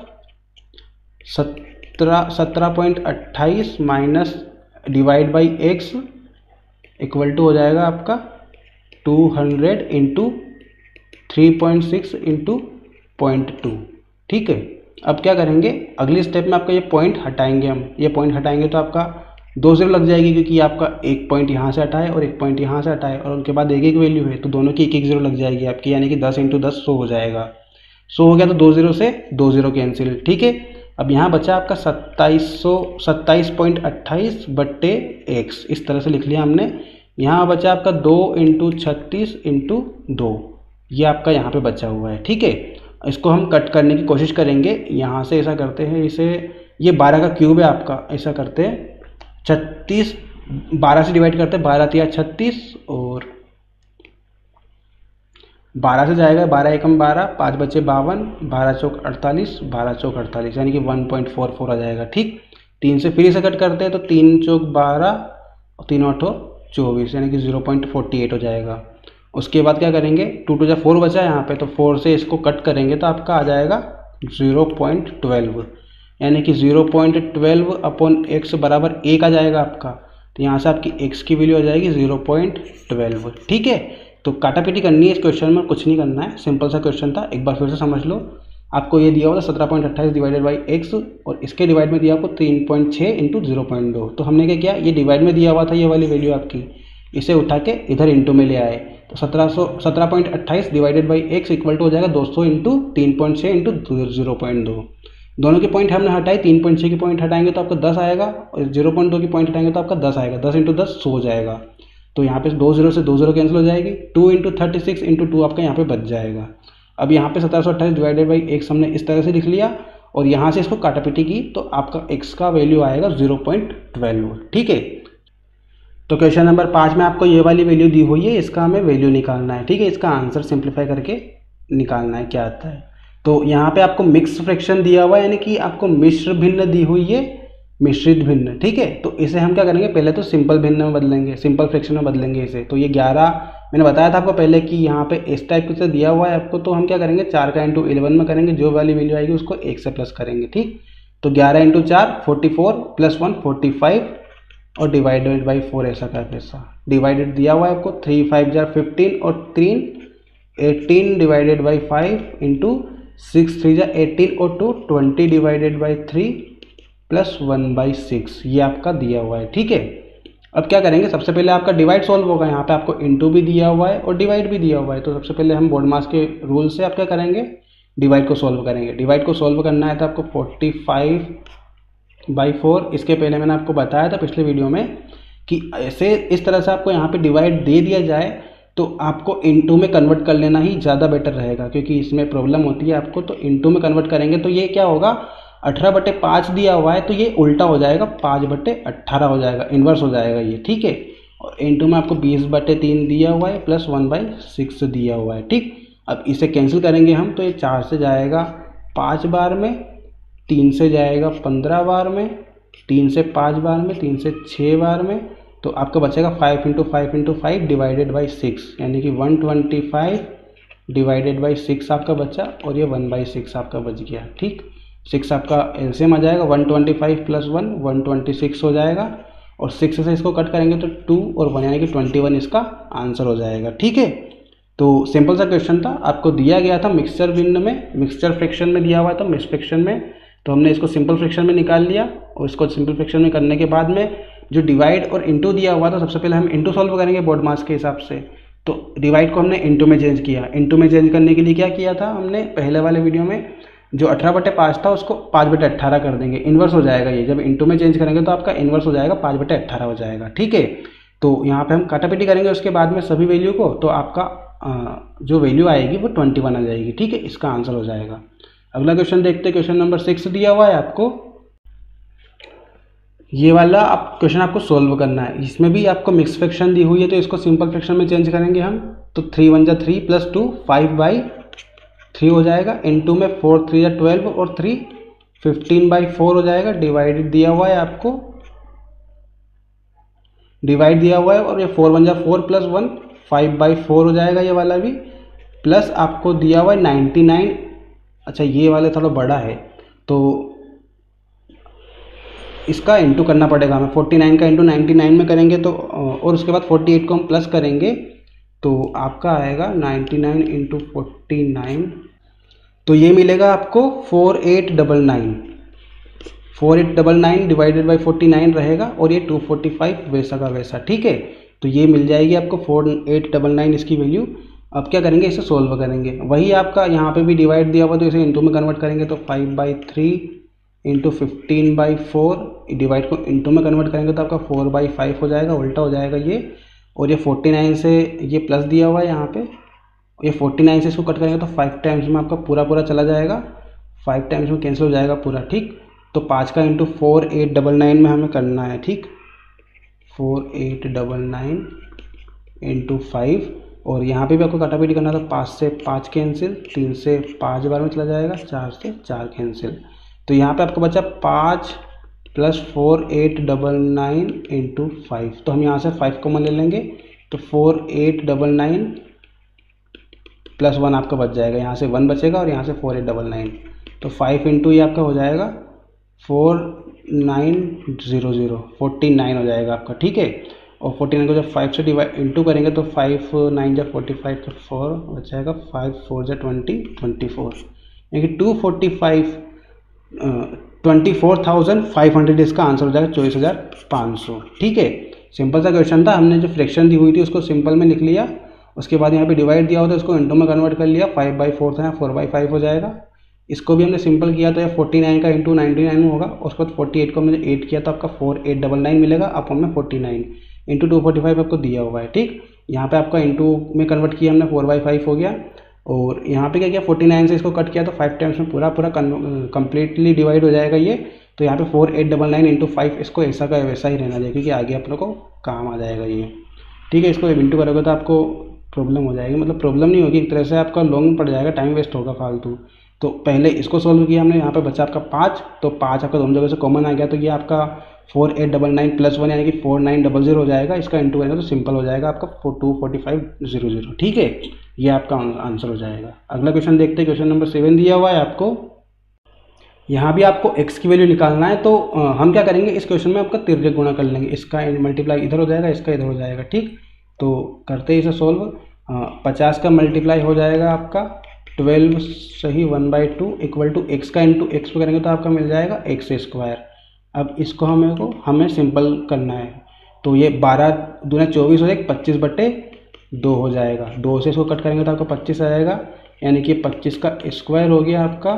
17.28 minus divide by x equal to हो जाएगा आपका 200 इंटू 3.6 इंटू 0.2, ठीक है। अब क्या करेंगे, अगले स्टेप में आपका ये पॉइंट हटाएंगे हम, ये पॉइंट हटाएंगे तो आपका 2 0 लग जाएगी क्योंकि आपका एक पॉइंट यहाँ से हटाए और एक पॉइंट यहाँ से हटाए और उनके बाद एक एक वैल्यू है तो दोनों की एक एक 0 लग जाएगी आपकी, यानी कि 10 × 10 100 हो जाएगा। 100 हो गया तो 2 0 से 2 0 कैंसिल, ठीक है। अब यहाँ बचा आपका 2728 बट्टे एक्स, इस तरह से लिख लिया हमने। यहाँ बचा आपका 2 × 36 × 2, ये आपका यहाँ पे बचा हुआ है, ठीक है। इसको हम कट करने की कोशिश करेंगे, यहाँ से ऐसा करते हैं, इसे ये 12 का क्यूब है आपका, ऐसा करते हैं 36 12 से डिवाइड करते हैं, 12 × 36 और 12 से जाएगा 12 एकम 12, 5 बचे 52, 12 चौक 48, 12 चौक 48 यानी कि 1.44 आ जाएगा, ठीक। 3 से फिर से कट करते हैं तो 3 चौक 12 और 3 8 24 यानी कि 0.48 हो जाएगा। उसके बाद क्या करेंगे, 2 2 4 बचा है यहाँ पे, तो 4 से इसको कट करेंगे तो आपका आ जाएगा 0.12 यानी कि 0.12 अपॉन एक्स बराबर 1 आ जाएगा आपका। तो यहाँ से आपकी x की वैल्यू आ जाएगी 0.12, ठीक है। तो काटापीटी करनी है इस क्वेश्चन में, कुछ नहीं करना है, सिंपल सा क्वेश्चन था, एक बार फिर से समझ लो। आपको ये दिया हुआ था 17.28 डिवाइडेड बाई एक्स और इसके डिवाइड में दिया आपको 3.6 इंटू 0.2। तो हमने क्या किया, ये डिवाइड में दिया हुआ था ये वाली वैल्यू आपकी, इसे उठा के इधर इंटू में ले आए तो 1728 divided by x equal to हो जाएगा 200 इंटू 3.6 इंटू 0.2। दोनों के पॉइंट हमने हटाए, 3.6 की पॉइंट हटाएंगे तो आपका 10 आएगा और 0.2 की पॉइंट हटाएंगे तो आपका 10 आएगा, 10 इंटू 10 100 हो जाएगा। तो यहाँ पे 2 0 से 2 0 कैंसिल हो जाएगी, 2 इंटू 36 इंटू 2 आपका यहाँ पे बच जाएगा। अब यहाँ पे 1728 डिवाइडेड बाई एक्स हमने इस तरह से लिख लिया और यहाँ से इसको काटापीटी की तो आपका एक्स का वैल्यू आएगा 0.12, ठीक है। तो क्वेश्चन नंबर 5 में आपको ये वाली वैल्यू दी हुई है, इसका हमें वैल्यू निकालना है, ठीक है। इसका आंसर सिंप्लीफाई करके निकालना है क्या आता है। तो यहाँ पे आपको मिक्स फ्रैक्शन दिया हुआ है, यानी कि आपको मिश्र भिन्न दी हुई है, मिश्रित भिन्न, ठीक है। तो इसे हम क्या करेंगे, पहले तो सिंपल भिन्न में बदलेंगे, सिंपल फ्रैक्शन में बदलेंगे इसे। तो ये 11 मैंने बताया था आपको पहले कि यहाँ पे इस टाइप से दिया हुआ है आपको, तो हम क्या करेंगे 4 का इंटू 11 में करेंगे, जो वाली वैल्यू आएगी उसको 1 से प्लस करेंगे, ठीक। तो 11 इंटू 4 44 प्लस 1 45 और डिवाइडेड बाई 4 ऐसा करके ऐसा डिवाइडेड दिया हुआ है आपको, 3 5 जार 15 और 3 18 डिवाइडेड बाई 5 इंटू 6 3 जार 18 और 2 20 डिवाइडेड बाई 3 प्लस 1/6 ये आपका दिया हुआ है, ठीक है। अब क्या करेंगे, सबसे पहले आपका डिवाइड सॉल्व होगा, यहाँ पे आपको इंटू भी दिया हुआ है और डिवाइड भी दिया हुआ है। तो सबसे पहले हम बोर्ड के रूल से आप क्या करेंगे, डिवाइड को सॉल्व करेंगे। डिवाइड को सॉल्व करना है तो आपको 45/4, इसके पहले मैंने आपको बताया था पिछले वीडियो में कि ऐसे इस तरह से आपको यहाँ पे डिवाइड दे दिया जाए तो आपको इनटू में कन्वर्ट कर लेना ही ज़्यादा बेटर रहेगा, क्योंकि इसमें प्रॉब्लम होती है आपको। तो इनटू में कन्वर्ट करेंगे तो ये क्या होगा, 18/5 दिया हुआ है तो ये उल्टा हो जाएगा, 5/18 हो जाएगा, इन्वर्स हो जाएगा ये, ठीक है। और इनटू में आपको 20/3 दिया हुआ है प्लस 1/6 दिया हुआ है, ठीक। अब इसे कैंसिल करेंगे हम तो ये 4 से जाएगा 5 बार में, 3 से जाएगा 15 बार में, 3 से 5 बार में, 3 से 6 बार में, तो आपका बचेगा 5 इंटू 5 इंटू 5 डिवाइडेड बाई 6 यानी कि 125 डिवाइडेड बाई 6 आपका बचा और ये 1/6 आपका बच गया, ठीक। 6 आपका एलसीएम आ जाएगा, 125 प्लस 1 126 हो जाएगा और 6 से इसको कट करेंगे तो 2 और 1 यानी कि 21 इसका आंसर हो जाएगा, ठीक है। तो सिंपल सा क्वेश्चन था, आपको दिया गया था मिक्सचर भिन्न में, मिक्सचर फ्रैक्शन में दिया हुआ था, मिक्स फ्रैक्शन में, तो हमने इसको सिंपल फ्रैक्शन में निकाल लिया। और इसको सिंपल फ्रैक्शन में करने के बाद में जो डिवाइड और इनटू दिया हुआ था, सबसे पहले हम इनटू सॉल्व करेंगे बोर्ड मास के हिसाब से। तो डिवाइड को हमने इनटू में चेंज किया। इनटू में चेंज करने के लिए क्या किया था हमने पहले वाले वीडियो में, जो 18/5 था उसको 5/18 कर देंगे, इन्वर्स हो जाएगा ये। जब इनटू में चेंज करेंगे तो आपका इन्वर्स हो जाएगा, 5/18 हो जाएगा, ठीक है। तो यहाँ पे हम काटापीटी करेंगे उसके बाद में सभी वैल्यू को, तो आपका जो वैल्यू आएगी वो 21 आ जाएगी, ठीक है। इसका आंसर हो जाएगा। अगला क्वेश्चन देखते हैं, क्वेश्चन नंबर 6 दिया हुआ है आपको। ये वाला आप क्वेश्चन आपको सोल्व करना है। इसमें भी आपको मिक्स फ्रैक्शन दी हुई है, तो इसको सिंपल फ्रैक्शन में चेंज करेंगे हम। तो 3 1 जा 3 + 2 5/3 हो जाएगा। इनटू में 4 3 जा 12 और 3 15/4 हो जाएगा। डिवाइडेड दिया हुआ है आपको, डिवाइड दिया हुआ है, और ये 4 1 जा 4 + 1 5/4 हो जाएगा ये वाला भी। प्लस आपको दिया हुआ है 99। अच्छा ये वाला थोड़ा बड़ा है तो इसका इंटू करना पड़ेगा हमें। 49 का इंटू 99 में करेंगे तो, और उसके बाद 48 को हम प्लस करेंगे तो आपका आएगा 99 × 49, तो ये मिलेगा आपको 4899। 4899 डिवाइडेड बाई 49 रहेगा, और ये 245 वैसा का वैसा, ठीक है। तो ये मिल जाएगी आपको 4899 इसकी वैल्यू। अब क्या करेंगे, इसे सोल्व करेंगे। वही आपका यहाँ पे भी डिवाइड दिया हुआ तो इसे इंटू में कन्वर्ट करेंगे, तो 5/3 × 15/4, डिवाइड को इंटू में कन्वर्ट करेंगे तो आपका 4/5 हो जाएगा, उल्टा हो जाएगा ये। और ये 49 से ये प्लस दिया हुआ है यहाँ पे, ये 49 से इसको कट करेंगे तो 5 टाइम्स में आपका पूरा पूरा चला जाएगा, 5 टाइम्स में कैंसिल हो जाएगा पूरा, ठीक। तो 5 का इंटू 4899 में हमें करना है, ठीक। 4899 × 5, और यहाँ पे भी आपको काटापीटी करना था। 5 से 5 कैंसिल, 3 से 5 बार में चला जाएगा, 4 से 4 कैंसिल। तो यहाँ पे आपको बचा 5 + 4899 × 5। तो हम यहाँ से 5 कॉमन ले लेंगे, तो 4899 + 1 आपका बच जाएगा, यहाँ से 1 बचेगा और यहाँ से 4899। तो 5 इंटू ये आपका हो जाएगा 4900, 49 हो जाएगा आपका, ठीक है। और 49 को जब 5 से डिवाइड इंटू करेंगे तो 5 9 जा 45 तो 4 बच जाएगा, 5 4 जा 20 24, यानी कि 24,500 इसका आंसर हो जाएगा, 24,500, ठीक है। सिंपल सा क्वेश्चन था। हमने जो फ्रैक्शन दी हुई थी उसको सिंपल में लिख लिया, उसके बाद यहाँ पे डिवाइड दिया होता है उसको इंटू में कन्वर्ट कर लिया। 5/4 था, 4/5 हो जाएगा। इसको भी हमने सिंपल किया तो ये 49 का इंटू 99 होगा, उसके बाद 48 को हमने 8 किया तो आपका 4899 मिलेगा। अब हमें 49 इंटू 245 आपको दिया हुआ है, ठीक। यहाँ पे आपका इंटू में कन्वर्ट किया हमने, 4/5 हो गया। और यहाँ पे क्या किया, 49 से इसको कट किया तो 5 टाइम्स में पूरा कंप्लीटली डिवाइड हो जाएगा ये। तो यहाँ पे 4899 × 5, इसको ऐसा का वैसा ही रहना चाहिए क्योंकि आगे आप लोग को काम आ जाएगा ये, ठीक है। इसको इंटू करोगे तो आपको प्रॉब्लम हो जाएगी, मतलब प्रॉब्लम नहीं होगी, एक तरह से आपका लॉन्ग पड़ जाएगा, टाइम वेस्ट होगा फालतू। तो पहले इसको सॉल्व किया हमने, यहाँ पे बचा आपका 5, तो 5 आपका दोनों जगह से कॉमन आ गया, तो ये आपका 4899 + 1 यानी कि 4900 हो जाएगा। इसका इंटू करेंगे तो सिंपल हो जाएगा आपका 24500, ठीक है। ये आपका आंसर हो जाएगा। अगला क्वेश्चन देखते हैं, क्वेश्चन नंबर 7 दिया हुआ है आपको। यहाँ भी आपको x की वैल्यू निकालना है, तो हम क्या करेंगे, इस क्वेश्चन में आपका तिर्यक गुणा कर लेंगे। इसका मल्टीप्लाई इधर हो जाएगा, इसका इधर हो जाएगा, ठीक। तो करते हैं इसे सोल्व। 50 का मल्टीप्लाई हो जाएगा आपका 12 सही 1/2 = x का इंटू x पे करेंगे तो आपका मिल जाएगा x²। अब इसको हमें सिंपल करना है, तो ये 12 दूना 24 हो जाएगा, 25/2 हो जाएगा। 2 से इसको कट करेंगे तो आपका 25 आ जाएगा, यानी कि 25 का स्क्वायर हो गया आपका।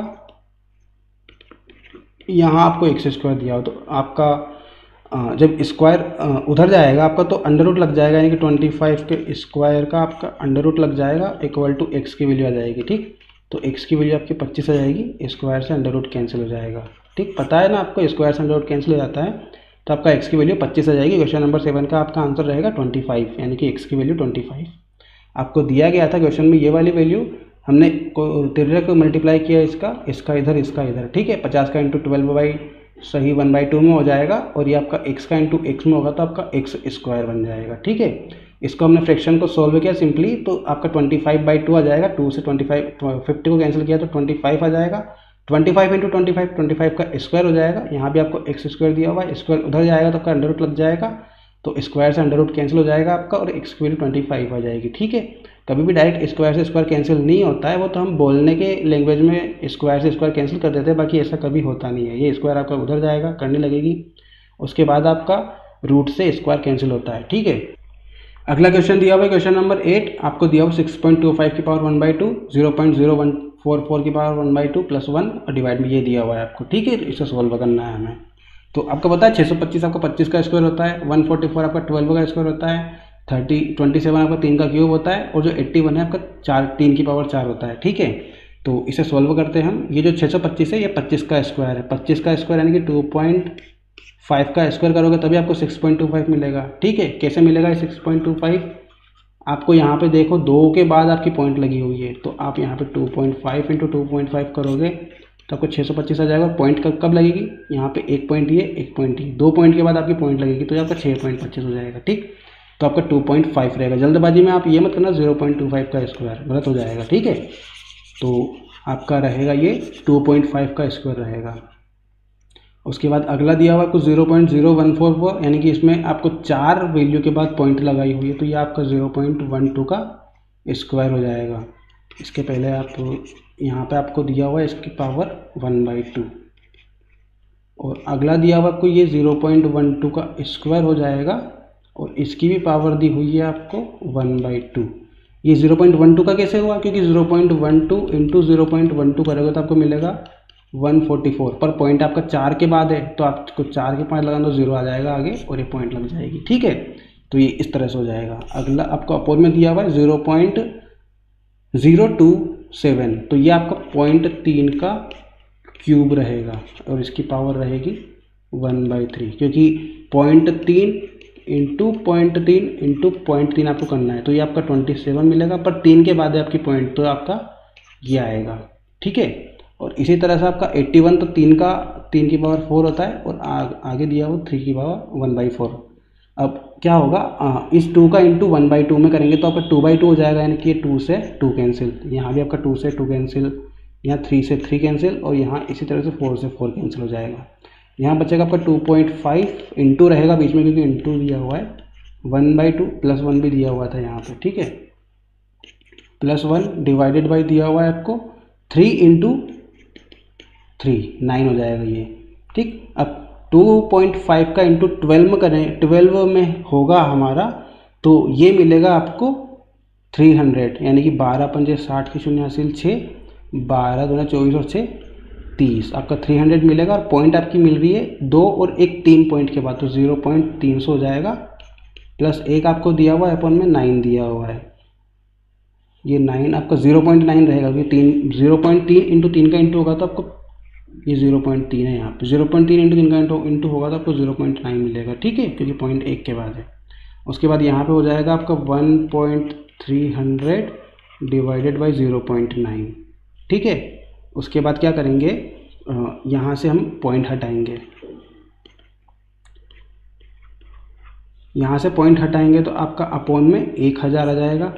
यहाँ आपको x² दिया हो तो आपका जब स्क्वायर उधर जाएगा आपका तो अंडर लग जाएगा, यानी कि 25 के स्क्वायर का आपका अंडर लग जाएगा = x की वैल्यू आ जाएगी, ठीक। तो x की वैल्यू आपकी 25 आ जाएगी, स्क्वायर से अंडर कैंसिल हो जाएगा, ठीक। पता है ना आपको, स्क्वायर से अंडर कैंसिल हो जाता है, तो आपका x की वैल्यू 25 आ जाएगी। क्वेश्चन नंबर 7 का आपका आंसर रहेगा 25, यानी कि x की वैल्यू 25 आपको दिया गया था क्वेश्चन में। ये वाली वैल्यू हमने तिर्यक को मल्टीप्लाई किया, इसका इधर, इसका इधर, ठीक है। 50 का इंटू 12 सही 1/2 में हो जाएगा, और ये आपका x का इंटू x में होगा तो आपका x² बन जाएगा, ठीक है। इसको हमने फ्रैक्शन को सॉल्व किया सिंपली, तो आपका 25/2 आ जाएगा। 2 से 50 को कैंसिल किया तो 25 आ जाएगा। 25 × 25 का स्क्वायर हो जाएगा। यहाँ भी आपको x² दिया हुआ है, स्क्वायर उधर जाएगा तो आपका अंडर लग जाएगा, तो स्क्वायर से अंडर कैंसिल हो जाएगा आपका, और x की वैल्यू 25 आ जाएगी, ठीक है। कभी भी डायरेक्ट स्क्वायर से स्क्वायर कैंसिल नहीं होता है, वो तो हम बोलने के लैंग्वेज में स्क्वायर से स्क्वायर कैंसिल कर देते हैं, बाकी ऐसा कभी होता नहीं है। ये स्क्वायर आपका उधर जाएगा, करने लगेगी, उसके बाद आपका रूट से स्क्वायर कैंसिल होता है, ठीक है। अगला क्वेश्चन दिया हुआ है क्वेश्चन नंबर 8, आपको दिया हुआ 6.25 की पावर 1/2, 0.0144 की पावर 1/2 प्लस 1 और डिवाइड में ये दिया हुआ है आपको, ठीक है। इसे सोल्व करना है हमें। तो आपको पता है 625 आपका 25 का स्क्वायर होता है, 144 आपका 12 का स्क्वायर होता है, 27 आपका 3 का क्यूब होता है, और जो 81 है आपका 3 की पावर 4 होता है, ठीक है। तो इसे सोल्व करते हैं हम। ये जो 625 है ये 25 का स्क्वायर है, 25 का स्क्वायर यानी कि 2.5 का स्क्वायर करोगे तभी आपको 6.25 मिलेगा, ठीक है। कैसे मिलेगा ये 6.25? आपको यहाँ पे देखो 2 के बाद आपकी पॉइंट लगी हुई है, तो आप यहाँ पे 2.5 इंटू 2.5 करोगे तो आपको 625 आ जाएगा। पॉइंट कब लगेगी? यहाँ पे 1 पॉइंट ये, 1 पॉइंट ये, 2 पॉइंट के बाद आपकी पॉइंट लगेगी, तो आपका 6.25 हो जाएगा, ठीक। तो आपका 2.5 रहेगा। जल्दबाजी में आप ये मत करना 0.25 का स्क्वायर, गलत हो जाएगा, ठीक है। तो आपका रहेगा ये 2.5 का स्क्वायर रहेगा। उसके बाद अगला दिया हुआ आपको 0.0144, यानी कि इसमें आपको 4 वैल्यू के बाद पॉइंट लगाई हुई है, तो ये आपका 0.12 का स्क्वायर हो जाएगा। इसके पहले आप यहाँ पे आपको दिया हुआ है इसकी पावर 1/2, और अगला दिया हुआ आपको ये 0.12 का स्क्वायर हो जाएगा, और इसकी भी पावर दी हुई है आपको 1/2। ये 0.12 का कैसे हुआ? क्योंकि 0.12 इंटू 0.12 करोगे तो आपको मिलेगा 144, पर पॉइंट आपका 4 के बाद है, तो आपको 4 के पॉइंट लगाना तो 0 आ जाएगा आगे, और ये पॉइंट लग जाएगी, ठीक है। तो ये इस तरह से हो जाएगा। अगला आपको अपोज में दिया हुआ है 0.027, तो ये आपका 0.3 का क्यूब रहेगा, और इसकी पावर रहेगी 1/3, क्योंकि 0.3 इंटू 0.3 इंटू 0.3 आपको करना है, तो ये आपका 27 मिलेगा, पर 3 के बाद है आपकी पॉइंट, तो आपका ये आएगा, ठीक है। और इसी तरह से आपका 81 तो 3 की पावर 4 होता है, और आगे दिया वो 3 की पावर 1/4। अब क्या होगा, इस 2 का इंटू 1/2 में करेंगे तो आपका 2/2 हो जाएगा, यानी कि 2 से 2 कैंसिल, यहाँ भी आपका 2 से 2 कैंसिल, यहाँ 3 से 3 कैंसिल, और यहाँ इसी तरह से 4 से 4 कैंसिल हो जाएगा। यहाँ बचेगा आपका 2.5 इंटू रहेगा बीच में, क्योंकि इंटू दिया हुआ है, 1/2 प्लस 1 भी दिया हुआ था यहाँ पे, ठीक है, प्लस 1 डिवाइडेड बाई दिया हुआ है आपको 3 इंटू 3, 9 हो जाएगा ये, ठीक। अब 2.5 का इंटू 12 में करें, 12 में होगा हमारा, तो ये मिलेगा आपको 300, यानी कि 12 पंजे 60 की 0 हासिल 6, 12 दूना 24 और 6 30, आपका 300 मिलेगा। और पॉइंट आपकी मिल रही है 2 और 1 3 पॉइंट के बाद, तो 0.300 हो जाएगा, प्लस 1 आपको दिया हुआ है अपन में 9 दिया हुआ है, ये 9 आपका 0.9 रहेगा, क्योंकि 0.3 इंटू 3 का इंटू होगा तो आपको ये 0.3 है, यहाँ पे 0.3 इंटू 3 का इंटू होगा तो आपको 0.9 मिलेगा, ठीक है, क्योंकि पॉइंट 1 के बाद है। उसके बाद यहाँ पे हो जाएगा आपका 1.300 डिवाइडेड बाई 0.9, ठीक है। उसके बाद क्या करेंगे, यहाँ से हम पॉइंट हटाएंगे, यहाँ से पॉइंट हटाएंगे तो आपका अपॉन में 1000 आ जाएगा,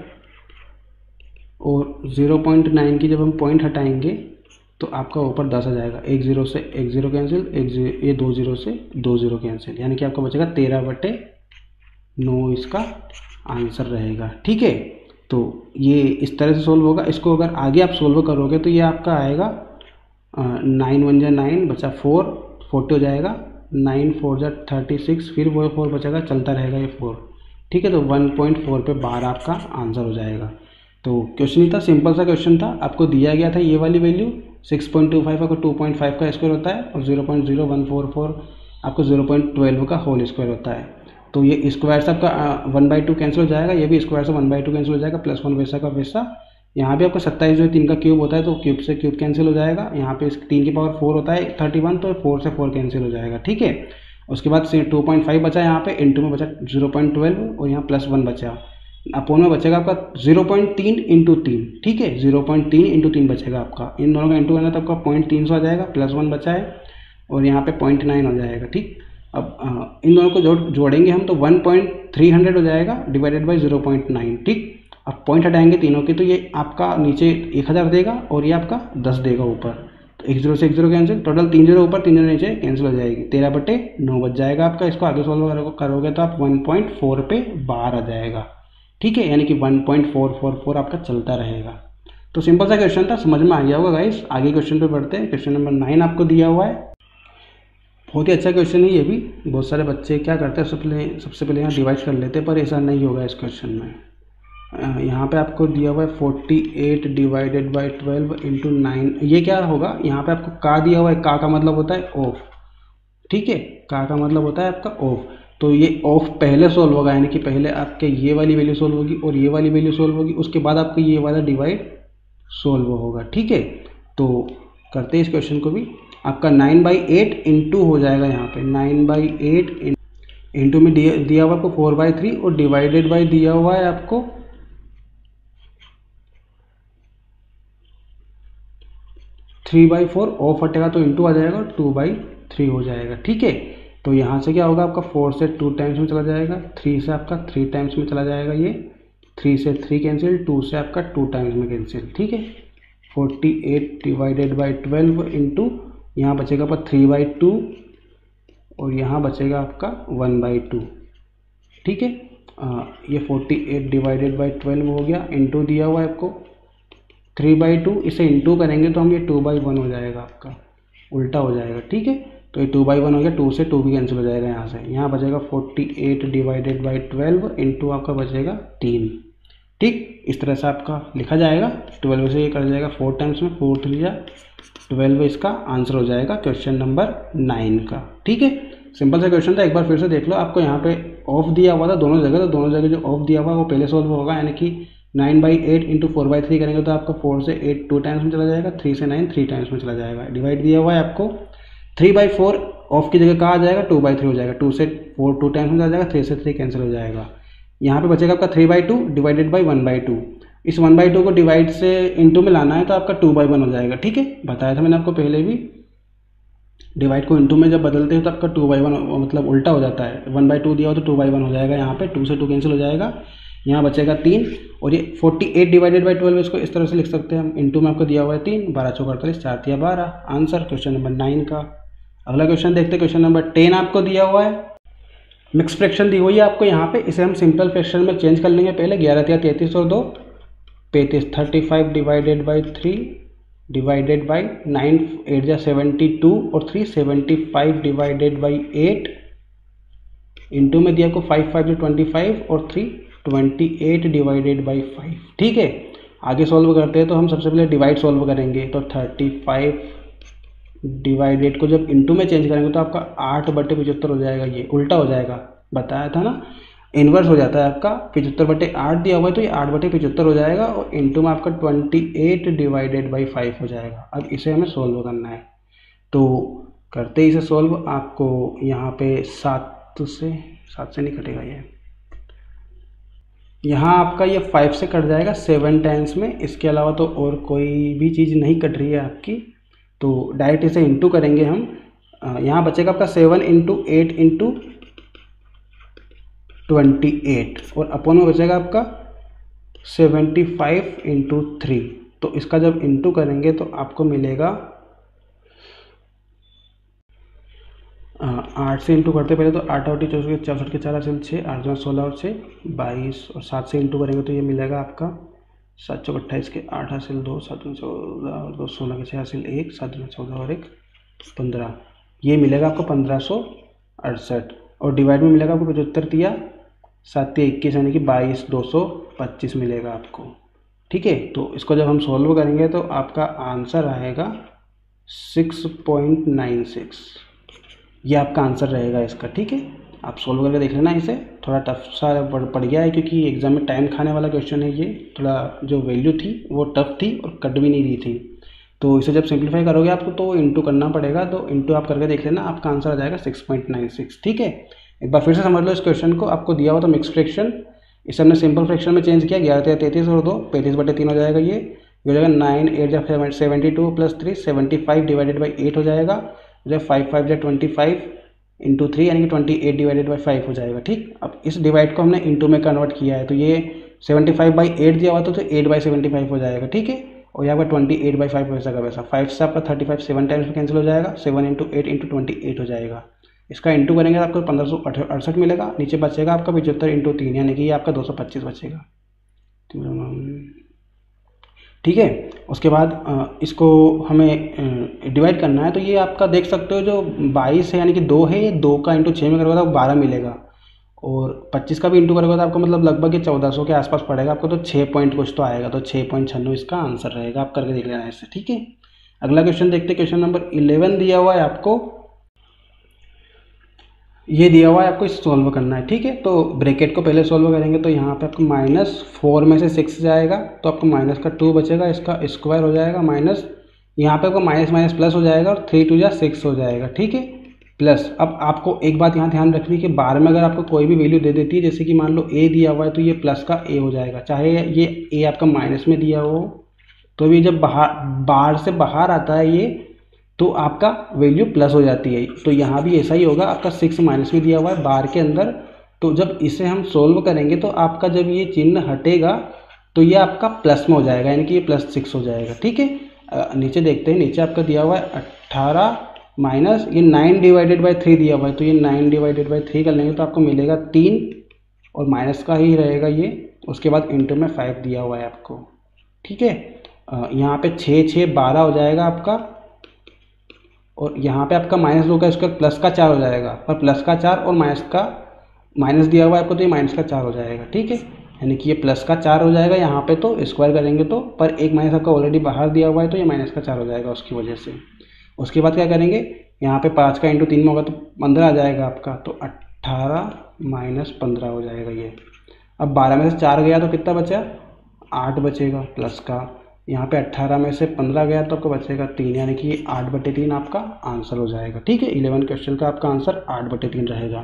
और 0.9 की जब हम पॉइंट हटाएंगे तो आपका ऊपर 10 आ जाएगा। 1 0 से 1 0 कैंसिल, ये 2 0 से 2 0 कैंसिल, यानी कि आपका बचेगा 13/9 इसका आंसर रहेगा, ठीक है। तो ये इस तरह से सोल्व होगा। इसको अगर आगे आप सोल्व करोगे तो ये आपका आएगा 9 1 जा 9 बचा 4, 40 हो जाएगा, 9 4 जा 36, फिर वो 4 बचेगा, चलता रहेगा ये 4, ठीक है। तो 1.4 पे 12 आपका आंसर हो जाएगा। तो क्वेश्चन ही था, सिंपल सा क्वेश्चन था, आपको दिया गया था ये वाली वैल्यू 6.25 आपको 2.5 का स्क्वायर होता है, और 0.0144 आपको 0.12 का होल स्क्वायर होता है। तो ये स्क्वायर से आपका 1/2 कैंसिल हो जाएगा, ये भी स्क्वायर से 1/2 कैंसिल हो जाएगा, प्लस 1 वैसा का वैसा। यहाँ भी आपका 27 जो है 3 का क्यूब होता है, तो क्यूब से क्यूब कैंसिल हो जाएगा। यहाँ पे 3 की पावर 4 होता है 31, तो 4 से 4 कैंसिल हो जाएगा, ठीक है। उसके बाद से 2.5 बचा, यहाँ पे इंटू में बचा 0.12, और यहाँ प्लस 1 बचा, अपोन में बचेगा आपका 0.3 इंटू 3, ठीक है, 0.3 इंटू 3 बचेगा आपका। इन दोनों का इंटू करना तो आपका 0.300 आ जाएगा, प्लस 1 बचा है, और यहाँ पे 0.9 हो जाएगा, ठीक। अब इन दोनों को जोड़ेंगे हम तो 1.300 हो जाएगा डिवाइडेड बाई 0.9, ठीक। अब पॉइंट हटाएंगे तीनों के, तो ये आपका नीचे 1000 देगा, और ये आपका 10 देगा ऊपर, तो 1 0 से 1 0 कैंसिल, टोटल 3 0 ऊपर 3 0 नीचे कैंसिल हो जाएगी, 13/9 बच जाएगा आपका। इसको आगे सॉल्व करोगे तो आप 1.4 पे 12 आ जाएगा, ठीक है, यानी कि 1.444 आपका चलता रहेगा। तो सिंपल सा क्वेश्चन था, समझ में आ गया होगा गाइस। आगे क्वेश्चन पे बढ़ते हैं। क्वेश्चन नंबर 9 आपको दिया हुआ है, बहुत ही अच्छा क्वेश्चन है ये भी। बहुत सारे बच्चे क्या करते हैं, सबसे पहले यहाँ डिवाइड कर लेते हैं, पर ऐसा नहीं होगा इस क्वेश्चन में। यहाँ पे आपको दिया हुआ है 48 डिवाइडेड बाई 12 इंटू 9। ये क्या होगा, यहाँ पे आपको का दिया हुआ है, का मतलब होता है ऑफ, ठीक है, का मतलब होता है आपका ऑफ। तो ये ऑफ पहले सोल्व होगा, यानी कि पहले आपके ये वाली वैल्यू सोल्व होगी और ये वाली वैल्यू सोल्व होगी, उसके बाद आपको ये वाला डिवाइड सोल्व होगा, ठीक है। तो करते हैं इस क्वेश्चन को भी। आपका 9/8 इंटू हो जाएगा, यहाँ पे 9/8 इंटू में दिया हुआ आपको 4/3 और डिवाइडेड बाई दिया हुआ है आपको 3/4। ऑफ हटेगा तो इंटू आ जाएगा, 2/3 हो जाएगा, ठीक है। तो यहाँ से क्या होगा, आपका 4 से 2 टाइम्स में चला जाएगा, 3 से आपका 3 टाइम्स में चला जाएगा, ये 3 से 3 कैंसिल, 2 से आपका 2 टाइम्स में कैंसिल, ठीक है। 48 डिवाइडेड बाई 12 इंटू यहाँ बचेगा आपका 3/2 और यहाँ बचेगा आपका 1/2, ठीक है। ये 48 डिवाइडेड बाई 12 हो गया, इंटू दिया हुआ है आपको 3/2, इसे इंटू करेंगे तो हम ये 2/1 हो जाएगा, आपका उल्टा हो जाएगा, ठीक है। तो ये 2/1 हो गया, 2 से 2 भी कैंसिल हो जाएगा यहाँ से। यहाँ बचेगा 48 डिवाइडेड बाई 12 इंटू आपका बचेगा 3, ठीक। इस तरह से आपका लिखा जाएगा। 12 से ये कर जाएगा 4 टाइम्स में, 4 3 जा 12 इसका आंसर हो जाएगा क्वेश्चन नंबर 9 का, ठीक है। सिंपल सा क्वेश्चन था, एक बार फिर से देख लो। आपको यहाँ पे ऑफ दिया हुआ था दोनों जगह, तो दोनों जगह जो ऑफ दिया हुआ है वो पहले सॉल्व होगा, यानी कि 9/8 इंटू 4/3 करेंगे तो आपका 4 से 8 2 टाइम्स में चला जाएगा, 3 से 9 3 टाइम्स में चला जाएगा। डिवाइड दिया हुआ है आपको 3/4, ऑफ की जगह कहाँ आ जाएगा, 2/3 हो जाएगा, 2 से 4 2 टाइम्स में चला जाएगा, 3 से 3 कैंसिल हो जाएगा। यहाँ पे बचेगा आपका 3/2 डिवाइडेड बाई 1/2। इस 1/2 को डिवाइड से इंटू में लाना है तो आपका 2/1 हो जाएगा, ठीक है। बताया था मैंने आपको पहले भी, डिवाइड को इंटू में जब बदलते हैं तो आपका 2/1 मतलब उल्टा हो जाता है। 1/2 दिया हो तो 2/1 हो जाएगा, यहाँ पे 2 से 2 कैंसिल हो जाएगा, यहाँ बचेगा 3। और ये 48 डिवाइडेड बाई 12 इसको इस तरह से लिख सकते हैं हम, इंटू में आपको दिया हुआ है 3, 12 चौक 48, 4 तिया 12, आंसर क्वेश्चन नंबर 9 का। अगला क्वेश्चन देखते हैं, क्वेश्चन नंबर 10 आपको दिया हुआ है। मिक्स फ्रैक्शन दी हुई है आपको यहाँ पे, इसे हम सिंपल फ्रैक्शन में चेंज कर लेंगे पहले। 11 तिया 33 और 2 35, 35 डिवाइडेड बाई 3 डिवाइडेड बाई 9 8 जा 72 और 3 75 डिवाइडेड बाई 8 इंटू में दिया आपको 5 5 जो 25 और 3 28 डिवाइडेड बाई 5, ठीक है। आगे सॉल्व करते हैं तो हम सबसे पहले डिवाइड सॉल्व करेंगे, तो 35 डिवाइडेड को जब इंटू में चेंज करेंगे तो आपका 8/75 हो जाएगा, ये उल्टा हो जाएगा, बताया था ना, इन्वर्स हो जाता है आपका। 75/8 दिया हुआ है तो ये 8/75 हो जाएगा और इंटू में आपका 28 डिवाइडेड बाई 5 हो जाएगा। अब इसे हमें सॉल्व करना है, तो करते ही इसे सॉल्व। आपको यहाँ पे 7 से नहीं कटेगा, ये यहाँ आपका ये 5 से कट जाएगा 7 टाइम्स में, इसके अलावा तो और कोई भी चीज़ नहीं कट रही है आपकी। तो डायरेक्ट इसे इंटू करेंगे हम, यहाँ बचेगा आपका 7 इंटू 8 इंटू 28 और अपॉन में बचेगा आपका 75 इंटू 3। तो इसका जब इंटू करेंगे तो आपको मिलेगा 8 से इंटू करते पहले तो 8 8 64 के 4 हासिल 6, 8 2 16 और 6 22 और 7 से इंटू करेंगे तो ये मिलेगा आपका 7 चौक 28 के 8 हासिल 2, 7 2 14 और 2 16 के 6 हासिल 1, 7 2 14 और 1 15, ये मिलेगा आपको 1568। और डिवाइड में मिलेगा आपको 75 तिया 7 तिया 21 यानी कि 22 225 मिलेगा आपको, ठीक है। तो इसको जब हम सॉल्व करेंगे तो आपका आंसर आएगा 6.96, ये आपका आंसर रहेगा इसका, ठीक है। आप सोल्व करके देख लेना इसे, थोड़ा टफ सा पड़ गया है क्योंकि एग्जाम में टाइम खाने वाला क्वेश्चन है ये। थोड़ा जो वैल्यू थी वो टफ थी और कट भी नहीं रही थी, तो इसे जब सिंप्लीफाई करोगे आपको तो इंटू करना पड़ेगा, तो इंटू आप करके देख लेना, आपका आंसर आ जाएगा 6.96, ठीक है। एक बार फिर से समझ लो इस क्वेश्चन को। आपको दिया हुआ था मिक्स फ्रैक्शन, इसे हमने सिंपल फ्रैक्शन में चेंज किया, 11 33 और 2 35/3 हो जाएगा, ये हो जाएगा 9 8 जा 72 प्लस 3 75 डिवाइडेड बाई 8 हो जाएगा, जब 5 5 जा 25 इंटू 3 यानी कि 28 डिवाइडेड बाई 5 हो जाएगा, ठीक। अब इस डिवाइड को हमने इंटू में कन्वर्ट किया है, तो ये 75/8 दिया हुआ था तो 8/75 हो जाएगा, ठीक है। और यहाँ पर 28/5 वैसा का वैसा, 5 से आपका 35 7 टाइम्स में कैंसिल हो जाएगा, 7 इंटू 8 इंटू 28 हो जाएगा, इसका इंटू करेंगे तो आपको 1568 मिलेगा। नीचे बचेगा आपका 75 इंटू 3, यानी कि ये आपका 225 बचेगा। ठीक है। उसके बाद इसको हमें डिवाइड करना है, तो ये आपका देख सकते हो जो 22 है यानी कि 2 है, ये 2 का इंटू 6 में करोगे तो 12 मिलेगा, और 25 का भी इंटू करोगे तो आपको मतलब लगभग ये 1400 के आसपास पड़ेगा आपको, तो 6 पॉइंट कुछ तो आएगा, तो 6.96 इसका आंसर रहेगा। आप करके देख लेना इससे, ठीक है। अगला क्वेश्चन देखते हैं। क्वेश्चन नंबर 11 दिया हुआ है आपको, ये दिया हुआ है आपको, इसे सॉल्व करना है, ठीक है। तो ब्रैकेट को पहले सॉल्व करेंगे तो यहाँ पे आपको -4 में से 6 जाएगा, तो आपको माइनस का 2 बचेगा, इसका स्क्वायर हो जाएगा, माइनस यहाँ पे आपको माइनस माइनस प्लस हो जाएगा, और 3 2 6 हो जाएगा, ठीक है। प्लस अब आपको एक बात यहाँ ध्यान रखनी है कि बार में अगर आपको कोई भी वैल्यू दे देती है, जैसे कि मान लो a दिया हुआ है, तो ये प्लस का a हो जाएगा, चाहे ये a आपका माइनस में दिया हो, तो भी जब बाहर से बाहर आता है ये, तो आपका वैल्यू प्लस हो जाती है। तो यहाँ भी ऐसा ही होगा, आपका 6 माइनस में दिया हुआ है बार के अंदर, तो जब इसे हम सोल्व करेंगे तो आपका जब ये चिन्ह हटेगा तो ये आपका प्लस में हो जाएगा, यानी कि ये +6 हो जाएगा, ठीक है। नीचे देखते हैं, नीचे आपका दिया हुआ है 18 माइनस ये 9 डिवाइडेड बाई 3 दिया हुआ है, तो ये 9 डिवाइडेड बाई 3 कर लेंगे तो आपको मिलेगा 3, और माइनस का ही रहेगा ये। उसके बाद इंटू में 5 दिया हुआ है आपको, ठीक है। यहाँ पे 6 6 12 हो जाएगा आपका, और यहाँ पे आपका -2 का स्क्वायर प्लस का 4 हो जाएगा, और प्लस का 4 और माइनस दिया हुआ है आपको, तो ये माइनस का 4 हो जाएगा, ठीक है। यानी कि ये प्लस का 4 हो जाएगा यहाँ पे, तो स्क्वायर करेंगे तो, पर एक माइनस आपका ऑलरेडी बाहर दिया हुआ है, तो ये माइनस का 4 हो जाएगा उसकी वजह से। उसके बाद क्या करेंगे, यहाँ पे 5 का इंटू 3 में होगा तो 15 आ जाएगा आपका, तो 18 माइनस 15 हो जाएगा ये। अब 12 में से 4 गया तो कितना बचा, 8 बचेगा प्लस का, यहाँ पे 18 में से 15 गया तो आपको बचेगा 3, यानी कि 8/3 आपका आंसर हो जाएगा, ठीक है। 11 क्वेश्चन का आपका आंसर 8/3 रहेगा।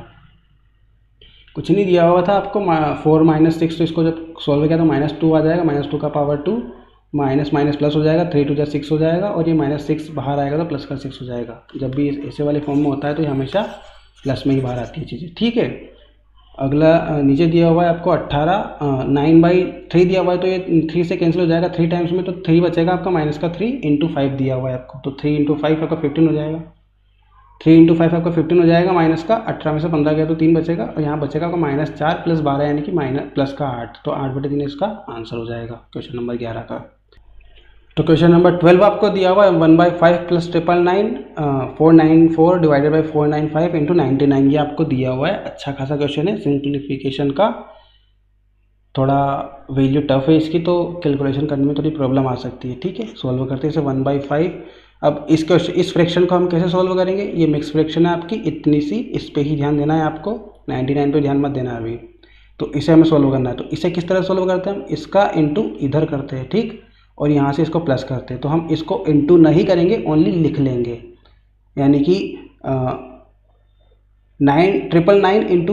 कुछ नहीं दिया हुआ था आपको, 4 माइनस 6, तो इसको जब सॉल्व किया तो -2 आ जाएगा, -2 का पावर 2, माइनस माइनस प्लस हो जाएगा, 3 2 6 हो जाएगा, और ये -6 बाहर आएगा तो प्लस का 6 हो जाएगा। जब भी ऐसे वाले फॉर्म में होता है तो ये हमेशा प्लस में ही बाहर आती है चीज़ें, ठीक है। अगला नीचे दिया हुआ है आपको 18, 9/3 दिया हुआ है, तो ये 3 से कैंसिल हो जाएगा 3 टाइम्स में, तो 3 बचेगा आपका, माइनस का 3 इंटू 5 दिया हुआ है आपको, तो 3 इंटू 5 आपका 15 हो जाएगा, 3 इंटू 5 आपका 15 हो जाएगा, माइनस का 18 में से 15 गया तो 3 बचेगा, और यहाँ बचेगा आपका -4 + 12 यानी कि प्लस का 8, तो 8/3 इसका आंसर हो जाएगा क्वेश्चन नंबर 11 का। तो क्वेश्चन नंबर 12 आपको दिया हुआ है 1/5 + 999, 494 डिवाइडेड बाई 495 इंटू 99, ये आपको दिया हुआ है। अच्छा खासा क्वेश्चन है, सिंप्लीफिकेशन का, थोड़ा वैल्यू टफ है इसकी, तो कैलकुलेशन करने में थोड़ी प्रॉब्लम आ सकती है, ठीक है। सॉल्व करते हैं इसे 1/5। अब इस फ्रैक्शन को हम कैसे सॉल्व करेंगे, ये मिक्स फ्रैक्शन है आपकी, इतनी सी, इस पर ही ध्यान देना है आपको, 99 पे ध्यान मत देना है अभी। तो इसे हमें सॉल्व करना है, तो इसे किस तरह सॉल्व करते हैं हम, इसका इंटू इधर करते हैं, ठीक, और यहाँ से इसको प्लस करते हैं। तो हम इसको इंटू नहीं करेंगे, ओनली लिख लेंगे, यानी कि 999 इंटू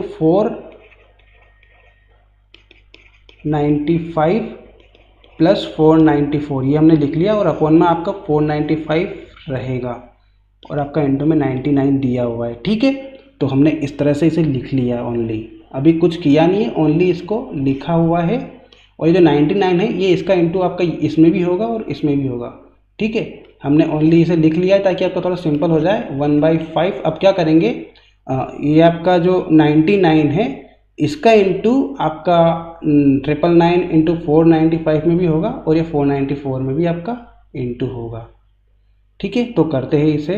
495 + 494, ये हमने लिख लिया, और अपॉन में आपका 495 रहेगा, और आपका इंटू में 99 दिया हुआ है, ठीक है। तो हमने इस तरह से इसे लिख लिया ओनली, अभी कुछ किया नहीं है, ओनली इसको लिखा हुआ है। और ये जो 99 है ये इसका इंटू आपका इसमें भी होगा और इसमें भी होगा, ठीक है। हमने ओनली इसे लिख लिया है ताकि आपको थोड़ा सिंपल हो जाए। 1/5 अब क्या करेंगे, ये आपका जो 99 है इसका इंटू आपका 999 इंटू 495 में भी होगा, और ये 494 में भी आपका इंटू होगा, ठीक है। तो करते हैं इसे,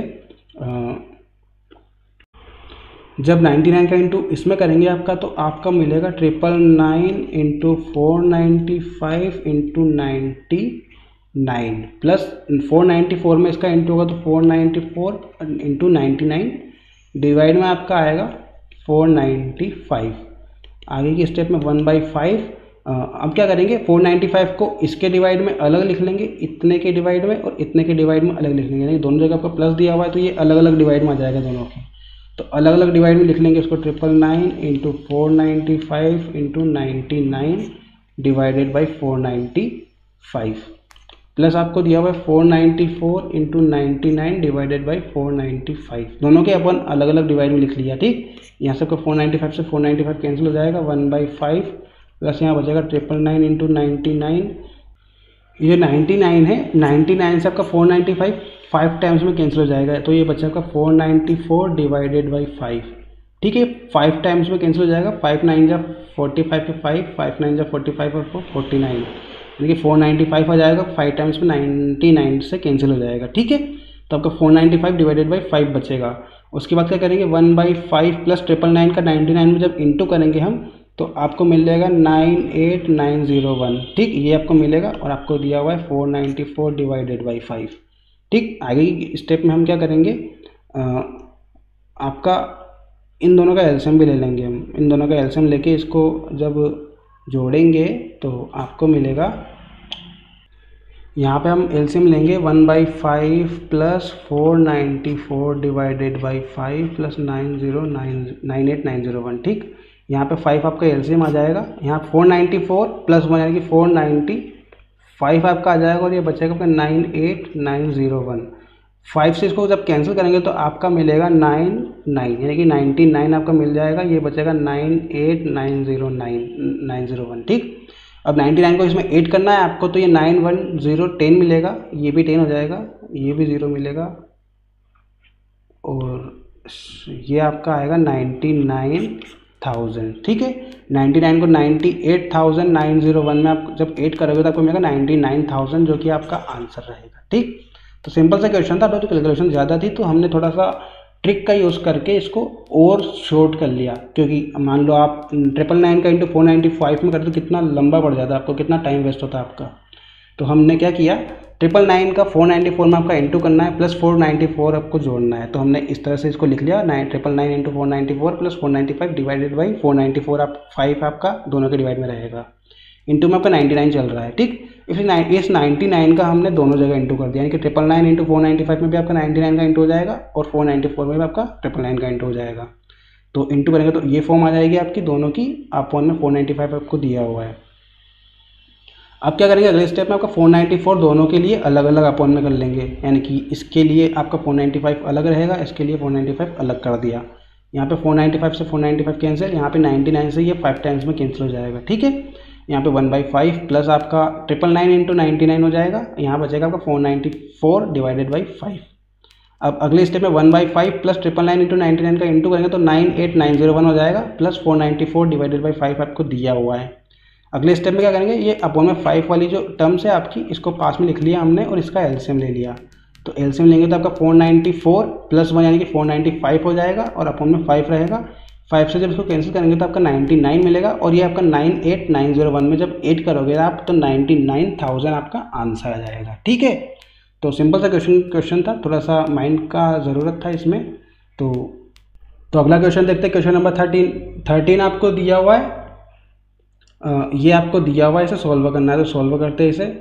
जब 99 का इंटू इसमें करेंगे आपका, तो आपका मिलेगा 999 इंटू 495 इंटू 99 प्लस 494 में इसका इंटू होगा, तो 494 इंटू 99 डिवाइड में आपका आएगा 495। आगे की स्टेप में 1/5। अब क्या करेंगे, 495 को इसके डिवाइड में अलग लिख लेंगे, इतने के डिवाइड में और इतने के डिवाइड में अलग लिख लेंगे, यानी दोनों जगह आपका प्लस दिया हुआ है तो ये अलग अलग डिवाइड में आ जाएगा दोनों के, तो अलग अलग डिवाइड में लिख लेंगे इसको। 999 into 495 into 99 divided by 495 plus आपको दिया हुआ है 494 इंटू 99 डिवाइडेड बाई 495, दोनों के अपन अलग अलग डिवाइड में लिख लिया, ठीक। यहाँ से आपको 495 से 495 कैंसिल हो जाएगा, 1/5 प्लस यहाँ बचेगा 999 इंटू 99, ये 99 है, 99 से आपका 495 5 टाइम्स में कैंसिल हो जाएगा, तो ये बच्चा आपका 494 डिवाइडेड बाई 5। ठीक है, 5 टाइम्स में कैंसिल हो जाएगा, 5 9 जा 45 पे 5 9 जा 45 और 4 49, यानी कि 495 आ जाएगा। 5 टाइम्स में 99 से कैंसिल हो जाएगा। ठीक है, तो आपका 495 डिवाइडेड बाई 5 बचेगा। उसके बाद क्या करेंगे, 1/5 प्लस 999 का 99 में जब इंटू करेंगे हम, तो आपको मिल जाएगा 98901। ठीक, ये आपको मिलेगा और आपको दिया हुआ है 494 डिवाइडेड बाई 5। ठीक, आगे की स्टेप में हम क्या करेंगे, आपका इन दोनों का एलसीएम भी ले लेंगे हम। इन दोनों का एलसीएम लेके इसको जब जोड़ेंगे तो आपको मिलेगा, यहाँ पे हम एलसीएम लेंगे 1/5 प्लस 494 डिवाइडेड बाई 5 प्लस 98901। ठीक, यहाँ पे 5 आपका एलसीएम आ जाएगा, यहाँ 494 प्लस 1 यानी कि 495 आपका आ जाएगा और ये बचेगा आपका 98901। 5 से इसको जब कैंसिल करेंगे तो आपका मिलेगा 99 यानी कि 99 आपका मिल जाएगा, ये बचेगा 98901। ठीक, अब 99 को इसमें ऐड करना है आपको, तो ये 910 मिलेगा, ये भी 10 हो जाएगा, ये भी 0 मिलेगा और ये आपका आएगा 99,000। ठीक है, 99 को 98,901 में आप जब ऐड करोगे तो आपको मिलेगा 99,000, जो कि आपका आंसर रहेगा। ठीक, तो सिंपल सा क्वेश्चन था, तो कैलकुलेशन ज़्यादा थी तो हमने थोड़ा सा ट्रिक का यूज़ करके इसको और शॉर्ट कर लिया, क्योंकि मान लो आप 999 का इंटू 495 में करते तो कितना लंबा पड़ जाता, आपको कितना टाइम वेस्ट होता आपका। तो हमने क्या किया, 999 का 494 में आपका इंटू करना है प्लस 494 आपको जोड़ना है, तो हमने इस तरह से इसको लिख लिया 999 इंटू 494 प्लस 495 डिवाइडेड बाई 494 आप 5 आपका दोनों के डिवाइड में रहेगा, इंटू में आपका 99 चल रहा है। ठीक, इस 99 का हमने दोनों जगह इंटू कर दिया, यानी कि 999 इंटू 495 में भी आपका 99 का इंटू हो जाएगा और 494 में भी आपका 999 का इंटू हो जाएगा। तो इंटू करेंगे तो ये फॉर्म आ जाएगी आपकी दोनों की, अपॉन में 495 आपको दिया हुआ है। अब क्या करेंगे, अगले स्टेप में आपका 494 दोनों के लिए अलग अलग अपॉन में कर लेंगे, यानी कि इसके लिए आपका 495 अलग रहेगा, इसके लिए 495 अलग कर दिया। यहाँ पे 495 से 495 कैंसिल, यहाँ पे 99 से ये 5 टाइम्स में कैंसिल हो जाएगा। ठीक है, यहाँ पे 1/5 प्लस आपका 999 इंटू 99 हो जाएगा, यहाँ बचेगा आपका 494 डिवाइडेड बाई 5। अब अगले स्टेप में 1/5 प्लस 999 इंटू 99 का इंटू करेंगे तो 98901 हो जाएगा, प्लस 494 डिवाइडेड बाई 5 आपको दिया हुआ है। अगले स्टेप में क्या करेंगे, ये अपॉन में 5 वाली जो टर्म्स है आपकी, इसको पास में लिख लिया हमने और इसका एलसीएम ले लिया। तो एलसीएम लेंगे तो आपका 494 प्लस 1 यानी कि 495 हो जाएगा और अपॉन में 5 रहेगा। 5 से जब इसको कैंसिल करेंगे तो आपका 99 मिलेगा और ये आपका 98901 में जब ऐड करोगे आप तो 99,000 आपका आंसर आ जाएगा। ठीक है, तो सिंपल सा क्वेश्चन था, थोड़ा सा माइंड का ज़रूरत था इसमें। तो अगला क्वेश्चन देखते हैं, क्वेश्चन नंबर 13 आपको दिया हुआ है, ये आपको दिया हुआ है, इसे सॉल्व करना है। तो सॉल्व करते हैं इसे।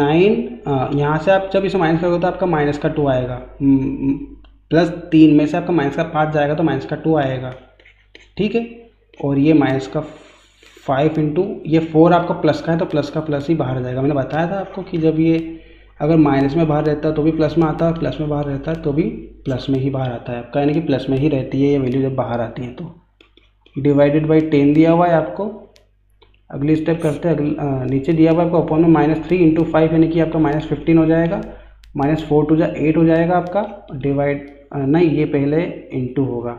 9 यहाँ से आप जब इसे माइनस करोगे तो आपका माइनस का 2 आएगा, प्लस 3 में से आपका माइनस का 5 जाएगा तो माइनस का 2 आएगा। ठीक है, और ये माइनस का 5 इंटू ये 4 आपका प्लस का है तो प्लस का प्लस ही बाहर जाएगा। मैंने बताया था आपको कि जब ये अगर माइनस में बाहर रहता है तो भी प्लस में आता है और प्लस में बाहर रहता है तो भी प्लस में ही बाहर आता है आपका, यानी कि प्लस में ही रहती है ये वैल्यू जब बाहर आती है। तो डिवाइडेड बाई 10 दिया हुआ है आपको। अगली स्टेप करते हैं, नीचे दिया हुआ है आपको अपॉन में -3 इंटू 5 यानी कि आपका -15 हो जाएगा, -4 2 जा 8 हो जाएगा आपका, डिवाइड नहीं ये पहले इंटू होगा,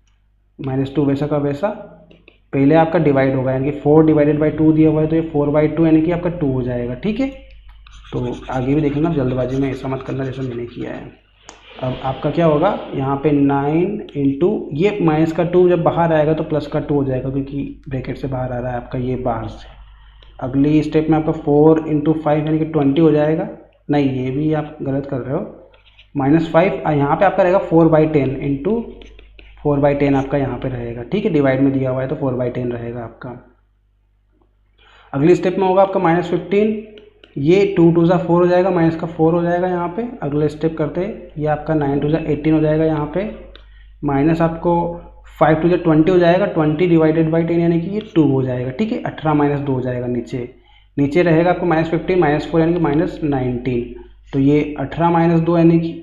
-2 वैसा का वैसा पहले आपका डिवाइड होगा, यानी कि 4 डिवाइडेड बाई 2 दिया हुआ है तो ये 4/2 यानी कि आपका 2 हो जाएगा। ठीक है, तो आगे भी देख लेना, जल्दबाजी में ऐसा मत करना जैसा मैंने किया है। अब आपका क्या होगा, यहाँ पे 9 इंटू ये माइनस का 2 जब बाहर आएगा तो प्लस का 2 हो जाएगा, क्योंकि ब्रैकेट से बाहर आ रहा है आपका ये बाहर से। अगली स्टेप में आपका 4 इंटू 5 यानी कि 20 हो जाएगा, नहीं ये भी आप गलत कर रहे हो, -5 यहाँ पे आपका रहेगा 4/10 इंटू 4/10 आपका यहाँ पे रहेगा। ठीक है, डिवाइड में दिया हुआ है तो 4/10 रहेगा आपका। अगली स्टेप में होगा आपका -15, ये 2 2 जा 4 हो जाएगा, माइनस का 4 हो जाएगा यहाँ पे। अगले स्टेप करते हैं, ये आपका 9 2 जा 18 हो जाएगा यहाँ पे, माइनस आपको 5 2 जा 20 हो जाएगा, 20 डिवाइडेड बाई 10 यानी कि ये 2 हो जाएगा। ठीक है, 18 - 2 हो जाएगा, नीचे रहेगा आपको -15 -4 यानी कि -19, तो ये 18 - 2 यानी कि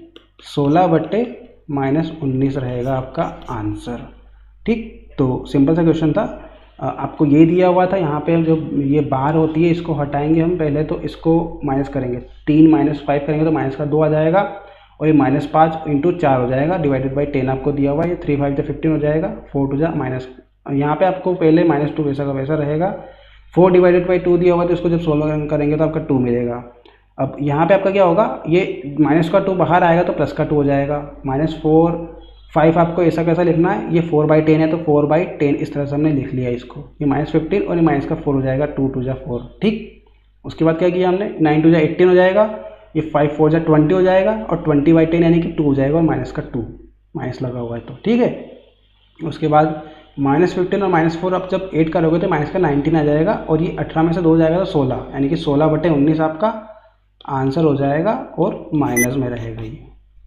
16/-19 रहेगा आपका आंसर। ठीक, तो सिंपल सा क्वेश्चन था, आपको ये दिया हुआ था, यहाँ पे जो ये बार होती है इसको हटाएंगे हम पहले, तो इसको माइनस करेंगे, 3 - 5 करेंगे तो माइनस का 2 आ जाएगा, और ये -5 इंटू 4 हो जाएगा डिवाइडेड बाई 10 आपको दिया हुआ है। ये 3 5 जा 15 हो जाएगा, 4 2 जा माइनस, यहाँ पे आपको पहले -2 वैसा का वैसा रहेगा। 4 डिवाइडेड बाई 2 दिया हुआ तो इसको जब सॉल्व करेंगे तो आपका 2 मिलेगा। अब यहाँ पे आपका क्या होगा, ये माइनस का 2 बाहर आएगा तो प्लस का 2 हो जाएगा। -4 5 आपको ऐसा कैसा लिखना है, ये 4/10 है तो 4/10 इस तरह से हमने लिख लिया इसको। ये -15 और ये माइनस का 4 हो जाएगा, 2 2 जा 4। ठीक, उसके बाद क्या किया हमने, 9 2 जा 18 हो जाएगा, ये 5 4 जा 20 हो जाएगा और 20/10 यानी कि 2 हो जाएगा और माइनस का 2 माइनस लगा हुआ है तो ठीक है। उसके बाद -15 और -4 अब जब 8 करोगे तो माइनस का 19 आ जाएगा और ये 18 में से 2 हो जाएगा तो 16, यानी कि 16/19 आपका आंसर हो जाएगा और माइनस में रहेगा ये।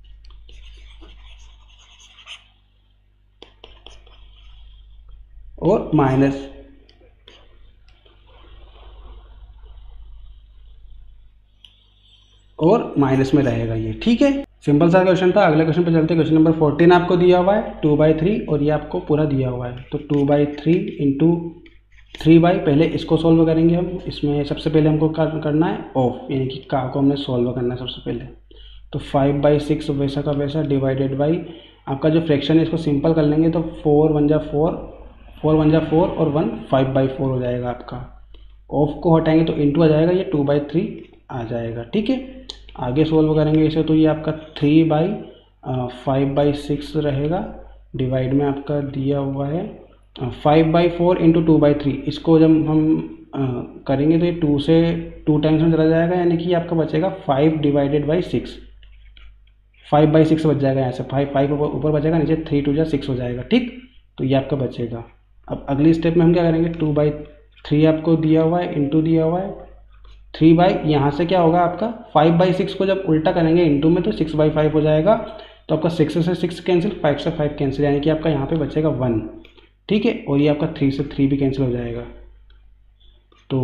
और माइनस में रहेगा ये। ठीक है, सिंपल सा क्वेश्चन था। अगले क्वेश्चन पे चलते हैं। क्वेश्चन नंबर 14 आपको दिया हुआ है 2/3 और ये आपको पूरा दिया हुआ है। तो 2/3 इंटू 3/, पहले इसको सॉल्व करेंगे हम। इसमें सबसे पहले हमको करना है ऑफ, यानी कि का को हमने सॉल्व करना है सबसे पहले। तो 5/6 वैसा का वैसा डिवाइडेड बाई आपका जो फ्रैक्शन है इसको सिंपल कर लेंगे तो 4 1 जा 4, 4 1 जा 4 और 1 5/4 हो जाएगा आपका। ऑफ को हटाएंगे तो इंटू आ जाएगा, ये 2/3 आ जाएगा। ठीक है, आगे सॉल्व करेंगे इसे तो ये आपका 3/5/6 रहेगा, डिवाइड में आपका दिया हुआ है 5/4 इंटू 2/3। इसको जब हम करेंगे तो ये 2 से 2 टाइम्स में चला जाएगा, यानी कि आपका बचेगा 5 डिवाइडेड बाई 6, 5/6 बच जाएगा। यहाँ से 5 ऊपर बचेगा, नीचे 3 2 जा 6 हो जाएगा। ठीक, तो ये आपका बचेगा। अब अगली स्टेप में हम क्या करेंगे, 2/3 आपको दिया हुआ है इंटू दिया हुआ है 3/, यहाँ से क्या होगा आपका 5/6 को जब उल्टा करेंगे इंटू में तो 6/5 हो जाएगा। तो आपका 6 से 6 कैंसिल, 5 से 5 कैंसिल, यानी कि आपका यहाँ पे बचेगा 1। ठीक है, और ये आपका 3 से 3 भी कैंसिल हो जाएगा। तो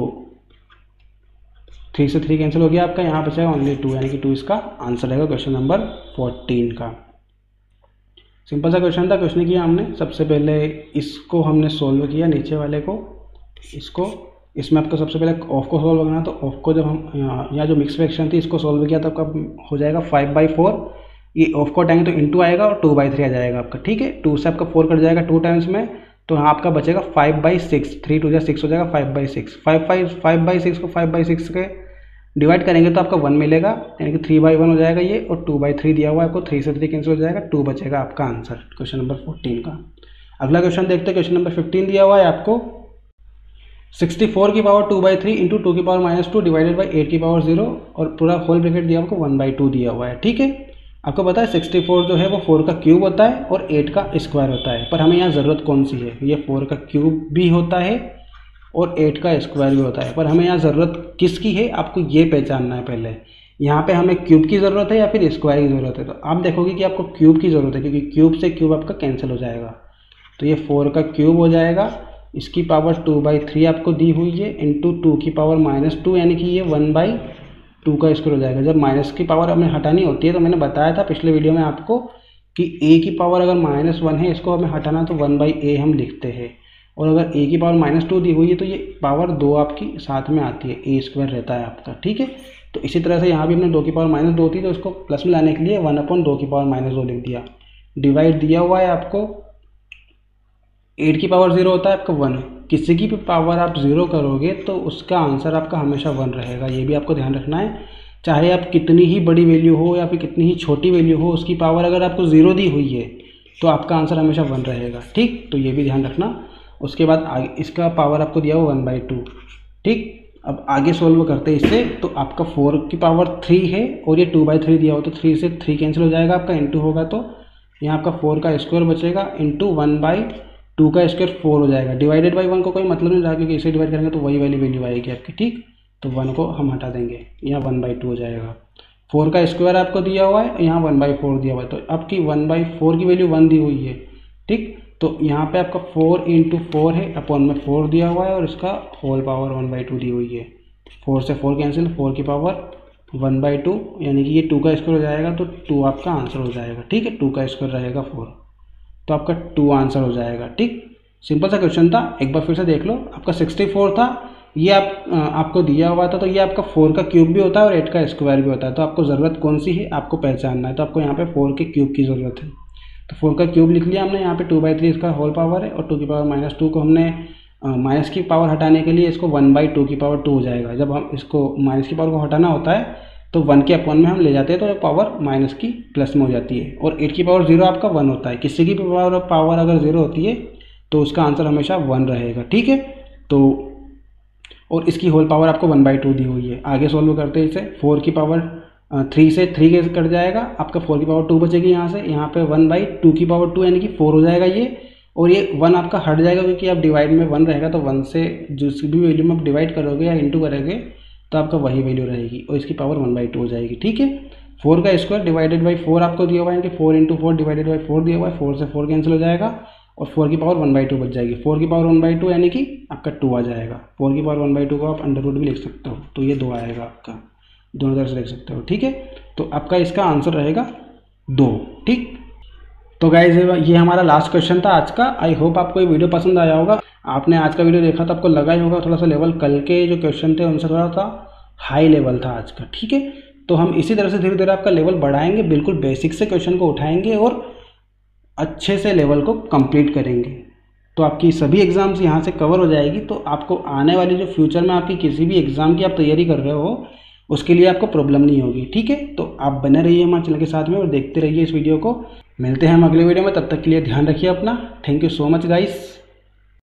3 से 3 कैंसिल हो गया आपका, यहाँ बचेगा ओनली 2, यानी कि 2 इसका आंसर रहेगा क्वेश्चन नंबर 14 का। सिंपल सा क्वेश्चन था। क्वेश्चन किया हमने सबसे पहले इसको हमने सॉल्व किया, नीचे वाले को, इसको, इसमें आपको सबसे पहले ऑफ को सॉल्व करना। तो ऑफ को जब हम यहाँ जो मिक्स फ्रैक्शन थी इसको सॉल्व किया तो आपका हो जाएगा 5/4, ये ऑफ को हटाएंगे तो इंटू आएगा और 2/3 आ जाएगा आपका। ठीक है, 2 से आपका 4 कट जाएगा 2 टाइम्स में, तो यहाँ आपका बचेगा 5/6, 3 2 जा 6 हो जाएगा 5/6। 5/6 को 5/6 के डिवाइड करेंगे तो आपका 1 मिलेगा, यानी कि 3/1 हो जाएगा ये, और 2/3 दिया हुआ है आपको, 3 से 3 कैंसिल हो जाएगा, 2 बचेगा आपका आंसर क्वेश्चन नंबर 14 का। अगला क्वेश्चन देखते हैं। क्वेश्चन नंबर 15 दिया हुआ है आपको 64 की पावर 2/3 इंटू 2 की पावर -2 डिवाइडेड बाई 8 की पावर 0 और पूरा होल ब्रैकेट दिया आपको 1/2 दिया हुआ है। ठीक है, आपको पता है 64 जो है वो 4 का क्यूब होता है और 8 का स्क्वायर होता है, पर हमें यहाँ ज़रूरत कौन सी है, ये 4 का क्यूब भी होता है और 8 का स्क्वायर भी होता है, पर हमें यहाँ ज़रूरत किसकी है आपको ये पहचानना है पहले। यहाँ पे हमें क्यूब की ज़रूरत है या फिर स्क्वायर की ज़रूरत है, तो आप देखोगे कि आपको क्यूब की ज़रूरत है, क्योंकि क्यूब से क्यूब आपका कैंसिल हो जाएगा। तो ये 4 का क्यूब हो जाएगा, इसकी पावर 2/3 आपको दी हुई है इंटू 2 की पावर -2, यानी कि ये 1/2 का स्क्वायर हो जाएगा। जब माइनस की पावर हमें हटानी होती है तो मैंने बताया था पिछले वीडियो में आपको कि a की पावर अगर -1 है, इसको हमें हटाना तो 1/a हम लिखते हैं, और अगर a की पावर -2 दी हुई है तो ये पावर 2 आपकी साथ में आती है, a स्क्वायर रहता है आपका। ठीक है, तो इसी तरह से यहाँ भी हमने 2 की पावर -2 थी तो इसको प्लस में लाने के लिए 1/2 की पावर -2 लिख दिया। डिवाइड दिया हुआ है आपको 8 की पावर 0 होता है आपका 1, किसी की भी पावर आप 0 करोगे तो उसका आंसर आपका हमेशा 1 रहेगा, ये भी आपको ध्यान रखना है। चाहे आप कितनी ही बड़ी वैल्यू हो या फिर कितनी ही छोटी वैल्यू हो, उसकी पावर अगर आपको 0 दी हुई है तो आपका आंसर हमेशा 1 रहेगा। ठीक, तो ये भी ध्यान रखना। उसके बाद आगे इसका पावर आपको दिया हुआ 1/2। ठीक, अब आगे सोल्व करते हैं इससे, तो आपका 4 की पावर 3 है और ये 2/3 दिया हो तो 3 से 3 कैंसिल हो जाएगा आपका, इंटू होगा तो यहाँ आपका 4 का स्क्वायर बचेगा इंटू 1/2 का स्क्वायर 4 हो जाएगा। डिवाइडेड बाई 1 को कोई मतलब नहीं रहा, क्योंकि इसे डिवाइड करेंगे तो वही वाली वैल्यू आएगी आपकी। ठीक, तो 1 को हम हटा देंगे, यहाँ 1/2 हो जाएगा। 4 का स्क्वायर आपको दिया हुआ है, यहाँ 1/4 दिया हुआ है, तो आपकी 1/4 की वैल्यू 1 दी हुई है। ठीक, तो यहाँ पे आपका 4 इंटू 4 है, अपॉन में 4 दिया हुआ है और इसका होल पावर 1/2 दी हुई है। 4 से 4 कैंसिल, 4 की पावर 1/2, यानी कि ये 2 का स्क्वायर हो जाएगा तो 2 आपका आंसर हो जाएगा। ठीक है, 2 का स्क्वायर रहेगा 4, तो आपका 2 आंसर हो जाएगा। ठीक, सिंपल सा क्वेश्चन था, एक बार फिर से देख लो। आपका 64 था, ये आपको दिया हुआ था, तो ये आपका 4 का क्यूब भी होता है और 8 का स्क्वायर भी होता है। तो आपको ज़रूरत कौन सी है आपको पहचानना है। तो आपको यहाँ पे 4 के क्यूब की ज़रूरत है। तो 4 का क्यूब लिख लिया हमने। यहाँ पे 2/3 इसका होल पावर है और 2 की पावर -2 को हमने माइनस की पावर हटाने के लिए इसको 1/2 की पावर 2 हो जाएगा। जब हम इसको माइनस की पावर को हटाना होता है तो 1 के अपॉन में हम ले जाते हैं, तो पावर माइनस की प्लस में हो जाती है। और 8 की पावर 0 आपका 1 होता है। किसी की भी पावर अगर 0 होती है तो उसका आंसर हमेशा 1 रहेगा, ठीक है। तो और इसकी होल पावर आपको 1/2 दी हुई है। आगे सॉल्व करते हैं इसे। 4 की पावर 3 से 3 के कट जाएगा, आपका 4 की पावर 2 बचेगी यहाँ से। यहाँ पे 1/2 की पावर 2 यानी कि 4 हो जाएगा ये, और ये 1 आपका हट जाएगा क्योंकि आप डिवाइड में 1 रहेगा, तो 1 से जिस भी वैल्यू में आप डिवाइड करोगे या इंटू करोगे तो आपका वही वैल्यू रहेगी और इसकी पावर 1/2 हो जाएगी, ठीक है। 4 का स्क्वायर डिवाइडेड बाई 4 आपको दिया हुआ है, यानी कि 4 × 4 डिवाइडेड बाई 4 दिया हुआ है। 4 से 4 कैंसिल हो जाएगा और 4 की पावर 1/2 बच जाएगी। 4 की पावर 1/2 यानी कि आपका 2 आ जाएगा। 4 की पावर 1/2 को आप अंडर रूट भी लिख सकते हो, तो ये 2 आएगा आपका, दोनों तरफ से लिख सकते हो, ठीक है। तो आपका इसका आंसर रहेगा 2, ठीक। तो गाइज ये हमारा लास्ट क्वेश्चन था आज का। आई होप आपको ये वीडियो पसंद आया होगा। आपने आज का वीडियो देखा तो आपको लगा ही होगा थोड़ा सा लेवल कल के जो क्वेश्चन थे उनसे थोड़ा सा हाई लेवल था आज का, ठीक है। तो हम इसी तरह से धीरे धीरे आपका लेवल बढ़ाएंगे, बिल्कुल बेसिक से क्वेश्चन को उठाएंगे और अच्छे से लेवल को कंप्लीट करेंगे। तो आपकी सभी एग्ज़ाम्स यहाँ से कवर हो जाएगी। तो आपको आने वाली जो फ्यूचर में आपकी किसी भी एग्ज़ाम की आप तैयारी कर रहे हो उसके लिए आपको प्रॉब्लम नहीं होगी, ठीक है। तो आप बने रहिए हमारे चैनल के साथ में और देखते रहिए इस वीडियो को। मिलते हैं हम अगले वीडियो में, तब तक के लिए ध्यान रखिए अपना। Thank you so much guys.